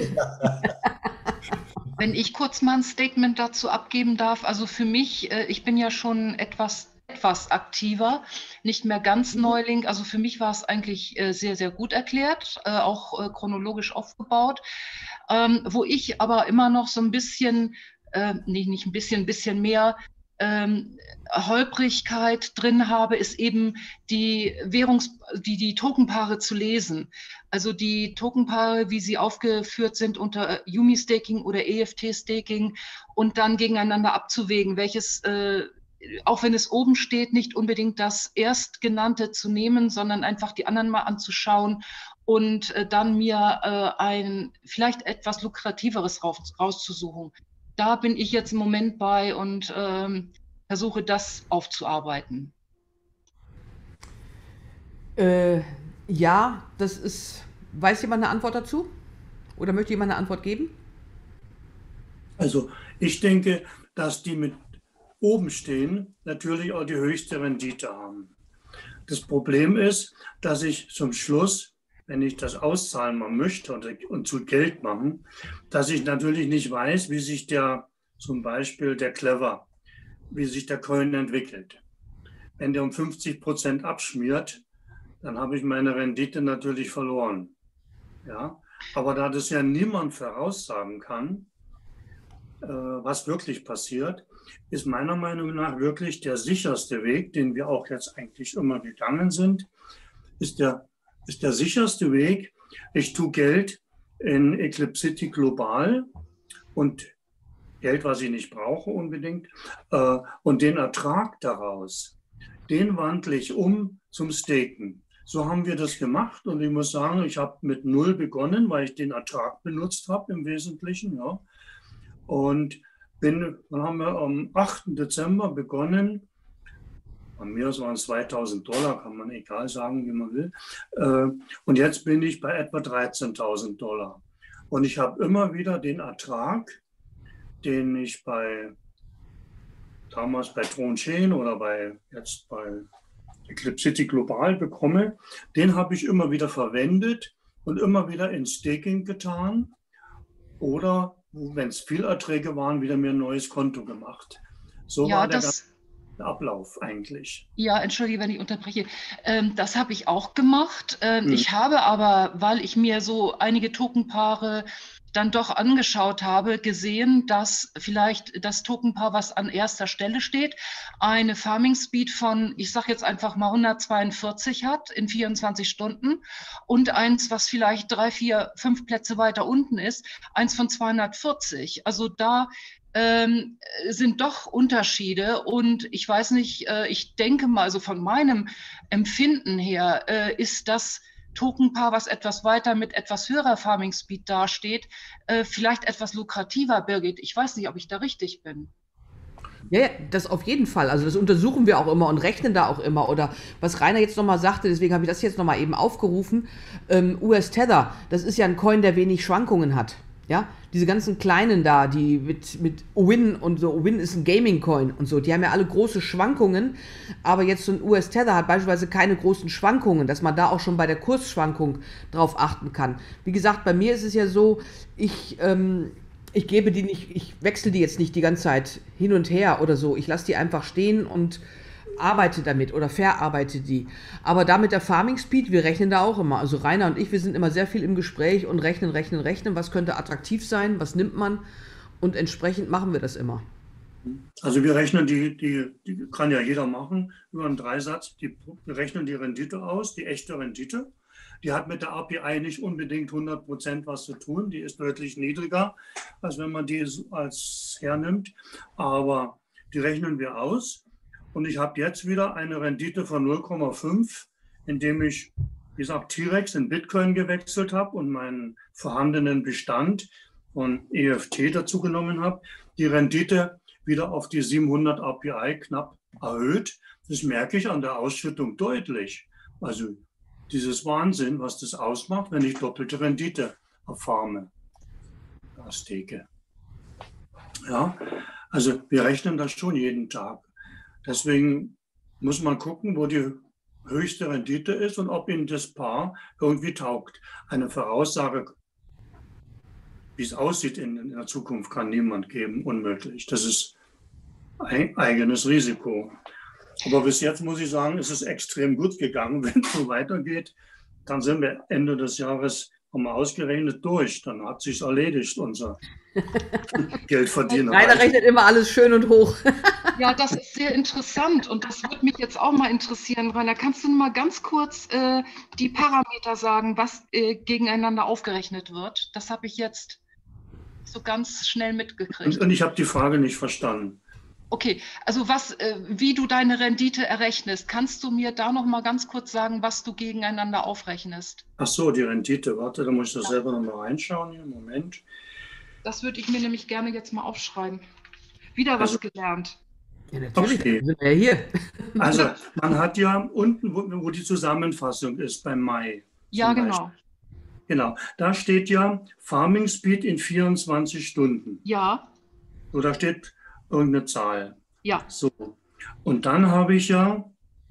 Wenn ich kurz mal ein Statement dazu abgeben darf, also für mich, ich bin ja schon etwas aktiver, nicht mehr ganz Neuling. Also für mich war es eigentlich sehr, sehr gut erklärt, auch chronologisch aufgebaut. Wo ich aber immer noch so ein bisschen, nicht ein bisschen mehr Holprigkeit drin habe, ist eben die Tokenpaare zu lesen. Also die Tokenpaare, wie sie aufgeführt sind unter Yumi Staking oder EFT Staking und dann gegeneinander abzuwägen, welches auch wenn es oben steht, nicht unbedingt das Erstgenannte zu nehmen, sondern einfach die anderen mal anzuschauen und dann mir ein vielleicht etwas lukrativeres rauszusuchen. Da bin ich jetzt im Moment bei und versuche das aufzuarbeiten. Ja, das ist. Weiß jemand eine Antwort dazu? Oder möchte jemand eine Antwort geben? Also ich denke, dass die mit oben stehen natürlich auch die höchste Rendite haben. Das Problem ist, dass ich zum Schluss, wenn ich das auszahlen mal möchte und zu Geld machen, dass ich natürlich nicht weiß, wie sich zum Beispiel der Clever, wie sich der Coin entwickelt. Wenn der um 50% abschmiert, dann habe ich meine Rendite natürlich verloren. Ja? Aber da das ja niemand voraussagen kann, was wirklich passiert, ist meiner Meinung nach wirklich der sicherste Weg, den wir auch jetzt eigentlich immer gegangen sind, ist der sicherste Weg. Ich tue Geld in Eclipsity global und Geld, was ich nicht brauche unbedingt, und den Ertrag daraus, den wandle ich um zum Staken. So haben wir das gemacht und ich muss sagen, ich habe mit 0 begonnen, weil ich den Ertrag benutzt habe im Wesentlichen. Ja. Und dann haben wir am 8. Dezember begonnen. Bei mir waren es $2.000, kann man egal sagen, wie man will. Und jetzt bin ich bei etwa $13.000. Und ich habe immer wieder den Ertrag, den ich damals bei ThronChain oder jetzt bei Eclipsity Global bekomme, den habe ich immer wieder verwendet und immer wieder in Staking getan oder, wenn es viel Erträge waren, wieder mir ein neues Konto gemacht. So Ja, war der ganze Ablauf eigentlich. Ja, entschuldige, wenn ich unterbreche. Das habe ich auch gemacht. Ich habe aber, weil ich mir so einige Tokenpaare dann doch angeschaut habe, gesehen, dass vielleicht das Tokenpaar, was an erster Stelle steht, eine Farming Speed von, ich sage jetzt einfach mal 142 hat in 24 Stunden und eins, was vielleicht 3, 4, 5 Plätze weiter unten ist, eins von 240. Also da sind doch Unterschiede und ich weiß nicht, ich denke mal, also von meinem Empfinden her ist das Tokenpaar, was etwas weiter mit etwas höherer Farming Speed dasteht, vielleicht etwas lukrativer, Birgit. Ich weiß nicht, ob ich da richtig bin. Ja, das auf jeden Fall. Also das untersuchen wir auch immer und rechnen da auch immer. Oder was Rainer jetzt nochmal sagte, deswegen habe ich das jetzt nochmal eben aufgerufen, US Tether, das ist ja ein Coin, der wenig Schwankungen hat. Ja, diese ganzen kleinen da, die mit Win und so, Win ist ein Gaming-Coin und so, die haben ja alle große Schwankungen, aber jetzt so ein US Tether hat beispielsweise keine großen Schwankungen, dass man da auch schon bei der Kursschwankung drauf achten kann. Wie gesagt, bei mir ist es ja so, ich gebe die nicht, ich wechsle die jetzt nicht die ganze Zeit hin und her oder so, ich lasse die einfach stehen und arbeite damit oder verarbeite die. Aber da mit der Farming Speed, wir rechnen da auch immer. Also Rainer und ich, wir sind immer sehr viel im Gespräch und rechnen, was könnte attraktiv sein, was nimmt man und entsprechend machen wir das immer. Also wir rechnen die kann ja jeder machen, über einen Dreisatz, wir rechnen die Rendite aus, die echte Rendite. Die hat mit der API nicht unbedingt 100% was zu tun, die ist deutlich niedriger, als wenn man die als hernimmt, aber die rechnen wir aus. Und ich habe jetzt wieder eine Rendite von 0,5, indem ich, wie gesagt, T-Rex in Bitcoin gewechselt habe und meinen vorhandenen Bestand von EFT dazu genommen habe. Die Rendite wieder auf die 700 API knapp erhöht. Das merke ich an der Ausschüttung deutlich. Also dieses Wahnsinn, was das ausmacht, wenn ich doppelte Rendite erfarme, stake. Ja, also wir rechnen das schon jeden Tag. Deswegen muss man gucken, wo die höchste Rendite ist und ob Ihnen das Paar irgendwie taugt. Eine Voraussage, wie es aussieht in der Zukunft, kann niemand geben, unmöglich. Das ist ein eigenes Risiko. Aber bis jetzt muss ich sagen, ist es extrem gut gegangen. Wenn es so weitergeht, dann sind wir Ende des Jahres, haben wir ausgerechnet, durch. Dann hat sich erledigt, unser Geldverdiener. Rainer rechnet immer alles schön und hoch. Ja, das ist sehr interessant und das würde mich jetzt auch mal interessieren, Rainer. Kannst du mal ganz kurz die Parameter sagen, was gegeneinander aufgerechnet wird? Das habe ich jetzt so ganz schnell mitgekriegt. Und ich habe die Frage nicht verstanden. Okay, also wie du deine Rendite errechnest, kannst du mir da noch mal ganz kurz sagen, was du gegeneinander aufrechnest? Ach so, die Rendite. Warte, da muss ich das Ja. selber noch mal reinschauen hier. Moment. Das würde ich mir nämlich gerne jetzt mal aufschreiben. Wieder was gelernt. Ja, natürlich, Okay. sind wir ja hier. Also, man hat ja unten, wo die Zusammenfassung ist, beim Mai. Ja, zum genau. Beispiel. Genau, da steht ja Farming Speed in 24 Stunden. Ja, So, da steht irgendeine Zahl. ja, So, und dann habe ich ja,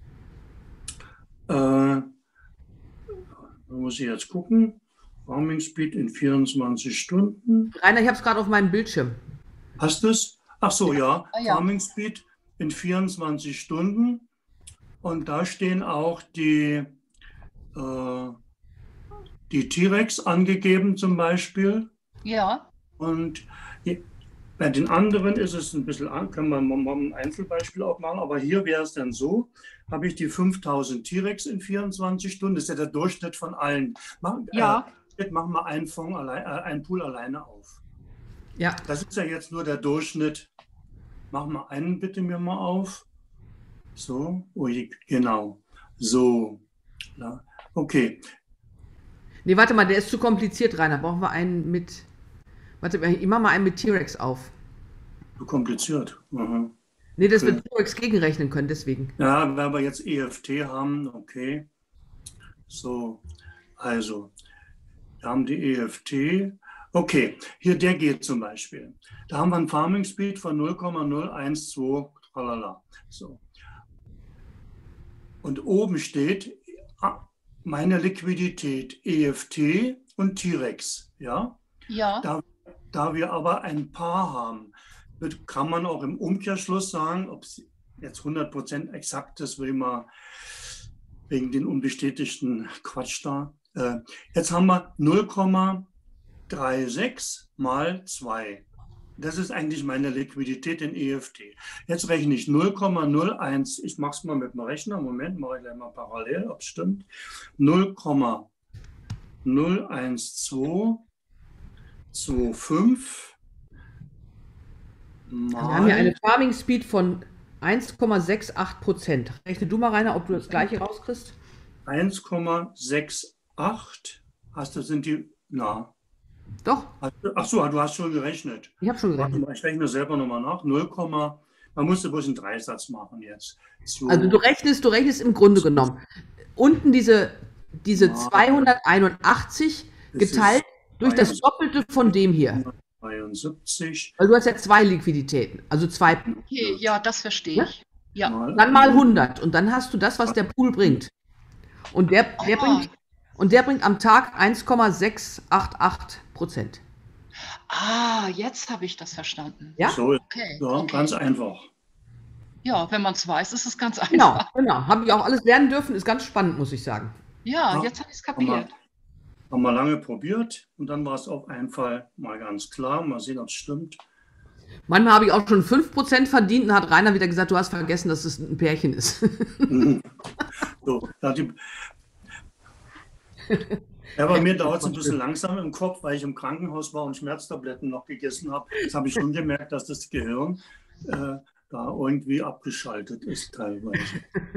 da muss ich jetzt gucken, Farming Speed in 24 Stunden. Rainer, ich habe es gerade auf meinem Bildschirm. Hast du es? Ach so, ja. Ah, ja. Farming Speed in 24 Stunden. Und da stehen auch die T-Rex angegeben zum Beispiel. ja, Und bei den anderen ist es ein bisschen, können wir mal ein Einzelbeispiel auch machen, aber hier wäre es dann so, habe ich die 5000 T-Rex in 24 Stunden, das ist ja der Durchschnitt von allen. Machen wir einen Fonds, einen Pool alleine auf. Ja, Das ist ja jetzt nur der Durchschnitt. Mach mal einen bitte mir mal auf. So, genau. So, ja. Okay. nee, warte mal, der ist zu kompliziert, Rainer. Brauchen wir einen mit, warte, ich mach mal einen mit T-Rex auf. Zu kompliziert. Aha. Nee, dass Okay. wir T-Rex gegenrechnen können, deswegen. Ja, weil wir jetzt EFT haben, okay. So, also, wir haben die EFT. Okay, hier der geht zum Beispiel. Da haben wir einen Farming Speed von 0,012, tralala. So. Und oben steht meine Liquidität, EFT und T-Rex. Ja? ja. Da wir aber ein Paar haben, kann man auch im Umkehrschluss sagen, ob es jetzt 100% exakt ist, will ich mal wegen den unbestätigten Quatsch da. Jetzt haben wir 0,36 mal 2. Das ist eigentlich meine Liquidität in EFT. Jetzt rechne ich 0,01, ich mache es mal mit dem Rechner, Moment, mache ich gleich mal parallel, ob es stimmt. 0,01225 Wir haben hier eine Farming Speed von 1,68%. Rechne du mal, Rainer, ob du das gleiche rauskriegst. 1,68. Hast du, sind die, na. Doch, Ach so, du hast schon gerechnet. ich habe schon Warte gerechnet. mal, ich rechne selber nochmal nach. 0, man musste bloß einen Dreisatz machen jetzt. So, Also du rechnest im Grunde genommen. Unten diese Ja. 281 Das geteilt durch das 72. Doppelte von dem hier. 73 Weil du hast ja zwei Liquiditäten, also zwei. Okay, ja, das verstehe ich. Ja, mal Dann mal 100 und dann hast du das, was der Pool bringt. Und der bringt am Tag 1,688%. Jetzt habe ich das verstanden. Ja? So, Okay, ja, okay. ganz einfach. Ja, wenn man es weiß, ist es ganz Genau, einfach. genau. Habe ich auch alles lernen dürfen, ist ganz spannend, muss ich sagen. Ja, Ja. jetzt habe ich es Haben wir, kapiert. haben wir lange probiert und dann war es auf einen Fall mal ganz klar. Mal sehen, ob es stimmt. Manchmal habe ich auch schon 5% verdient und hat Rainer wieder gesagt, du hast vergessen, dass es ein Pärchen ist. So, ja, bei mir dauert es ein bisschen langsam im Kopf, weil ich im Krankenhaus war und Schmerztabletten noch gegessen habe. Jetzt habe ich schon gemerkt, dass das Gehirn da irgendwie abgeschaltet ist teilweise.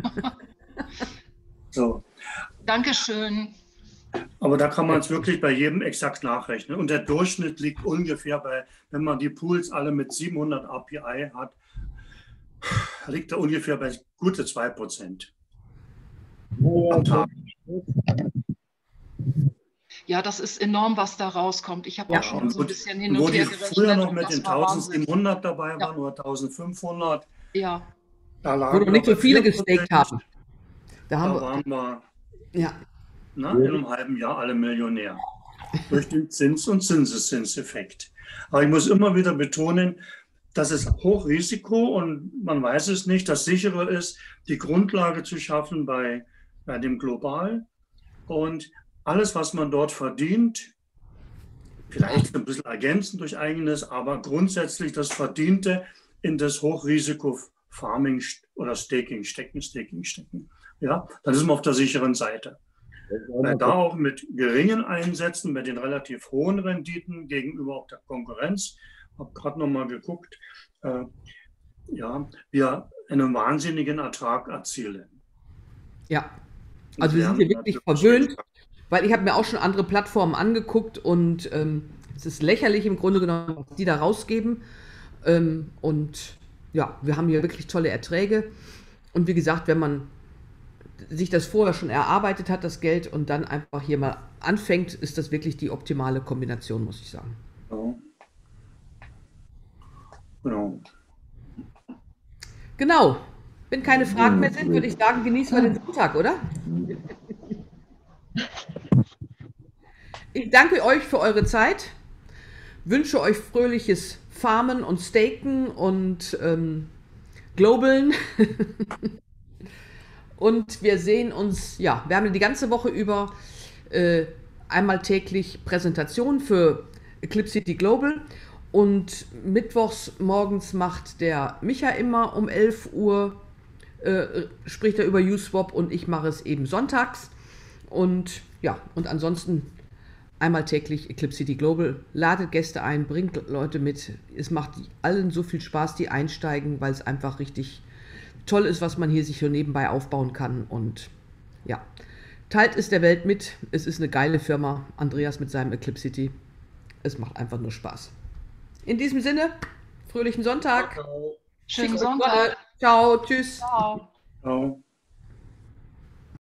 So, Dankeschön. aber da kann man es wirklich bei jedem exakt nachrechnen. Und der Durchschnitt liegt ungefähr bei, wenn man die Pools alle mit 700 API hat, liegt er ungefähr bei gute 2% am Tag. Ja, das ist enorm, was da rauskommt. Ich habe Ja, auch schon und so ein wo- bisschen hin Wo und die her gerechnet. früher noch und mit das den war Wahnsinn. 1700 dabei Ja. waren oder 1500, Ja, da Wo lagen noch nicht wir so bei viele 4%. gestaked haben. Da Da haben wir, waren wir ja, in einem halben Jahr alle Millionär. Durch den Zins- und Zinseszinseffekt. Aber ich muss immer wieder betonen, das ist Hochrisiko und man weiß es nicht. Das sichere ist, die Grundlage zu schaffen bei dem Global. Und alles, was man dort verdient, vielleicht ein bisschen ergänzend durch eigenes, aber grundsätzlich das Verdiente in das Hochrisiko-Farming oder Staking stecken. Ja, dann ist man auf der sicheren Seite. Weil da auch mit geringen Einsätzen, mit den relativ hohen Renditen gegenüber auch der Konkurrenz, habe gerade noch mal geguckt, ja, wir einen wahnsinnigen Ertrag erzielen. Ja, also wir sind hier wirklich verwöhnt, weil ich habe mir auch schon andere Plattformen angeguckt und es ist lächerlich im Grunde genommen, was die da rausgeben. Und ja, wir haben hier wirklich tolle Erträge. Und wie gesagt, wenn man sich das vorher schon erarbeitet hat, das Geld, und dann einfach hier mal anfängt, ist das wirklich die optimale Kombination, muss ich sagen. Ja. Genau. Genau. Wenn keine Fragen mehr sind, würde ich sagen, genießen wir den Sonntag, oder? Ich danke euch für eure Zeit, wünsche euch fröhliches Farmen und Staken und Globalen. Und wir sehen uns, ja, wir haben die ganze Woche über einmal täglich Präsentationen für Eclipse City Global. Und mittwochs morgens macht der Micha immer um 11 Uhr, spricht er über USwap, und ich mache es eben sonntags. Und ja, und ansonsten einmal täglich Eclipse City Global. Ladet Gäste ein, bringt Leute mit. Es macht allen so viel Spaß, die einsteigen, weil es einfach richtig toll ist, was man hier sich so nebenbei aufbauen kann. Und ja, teilt es der Welt mit. Es ist eine geile Firma. Andreas mit seinem Eclipse City. Es macht einfach nur Spaß. In diesem Sinne, fröhlichen Sonntag. Schönen Sonntag. Ciao, tschüss. Ciao. Ciao.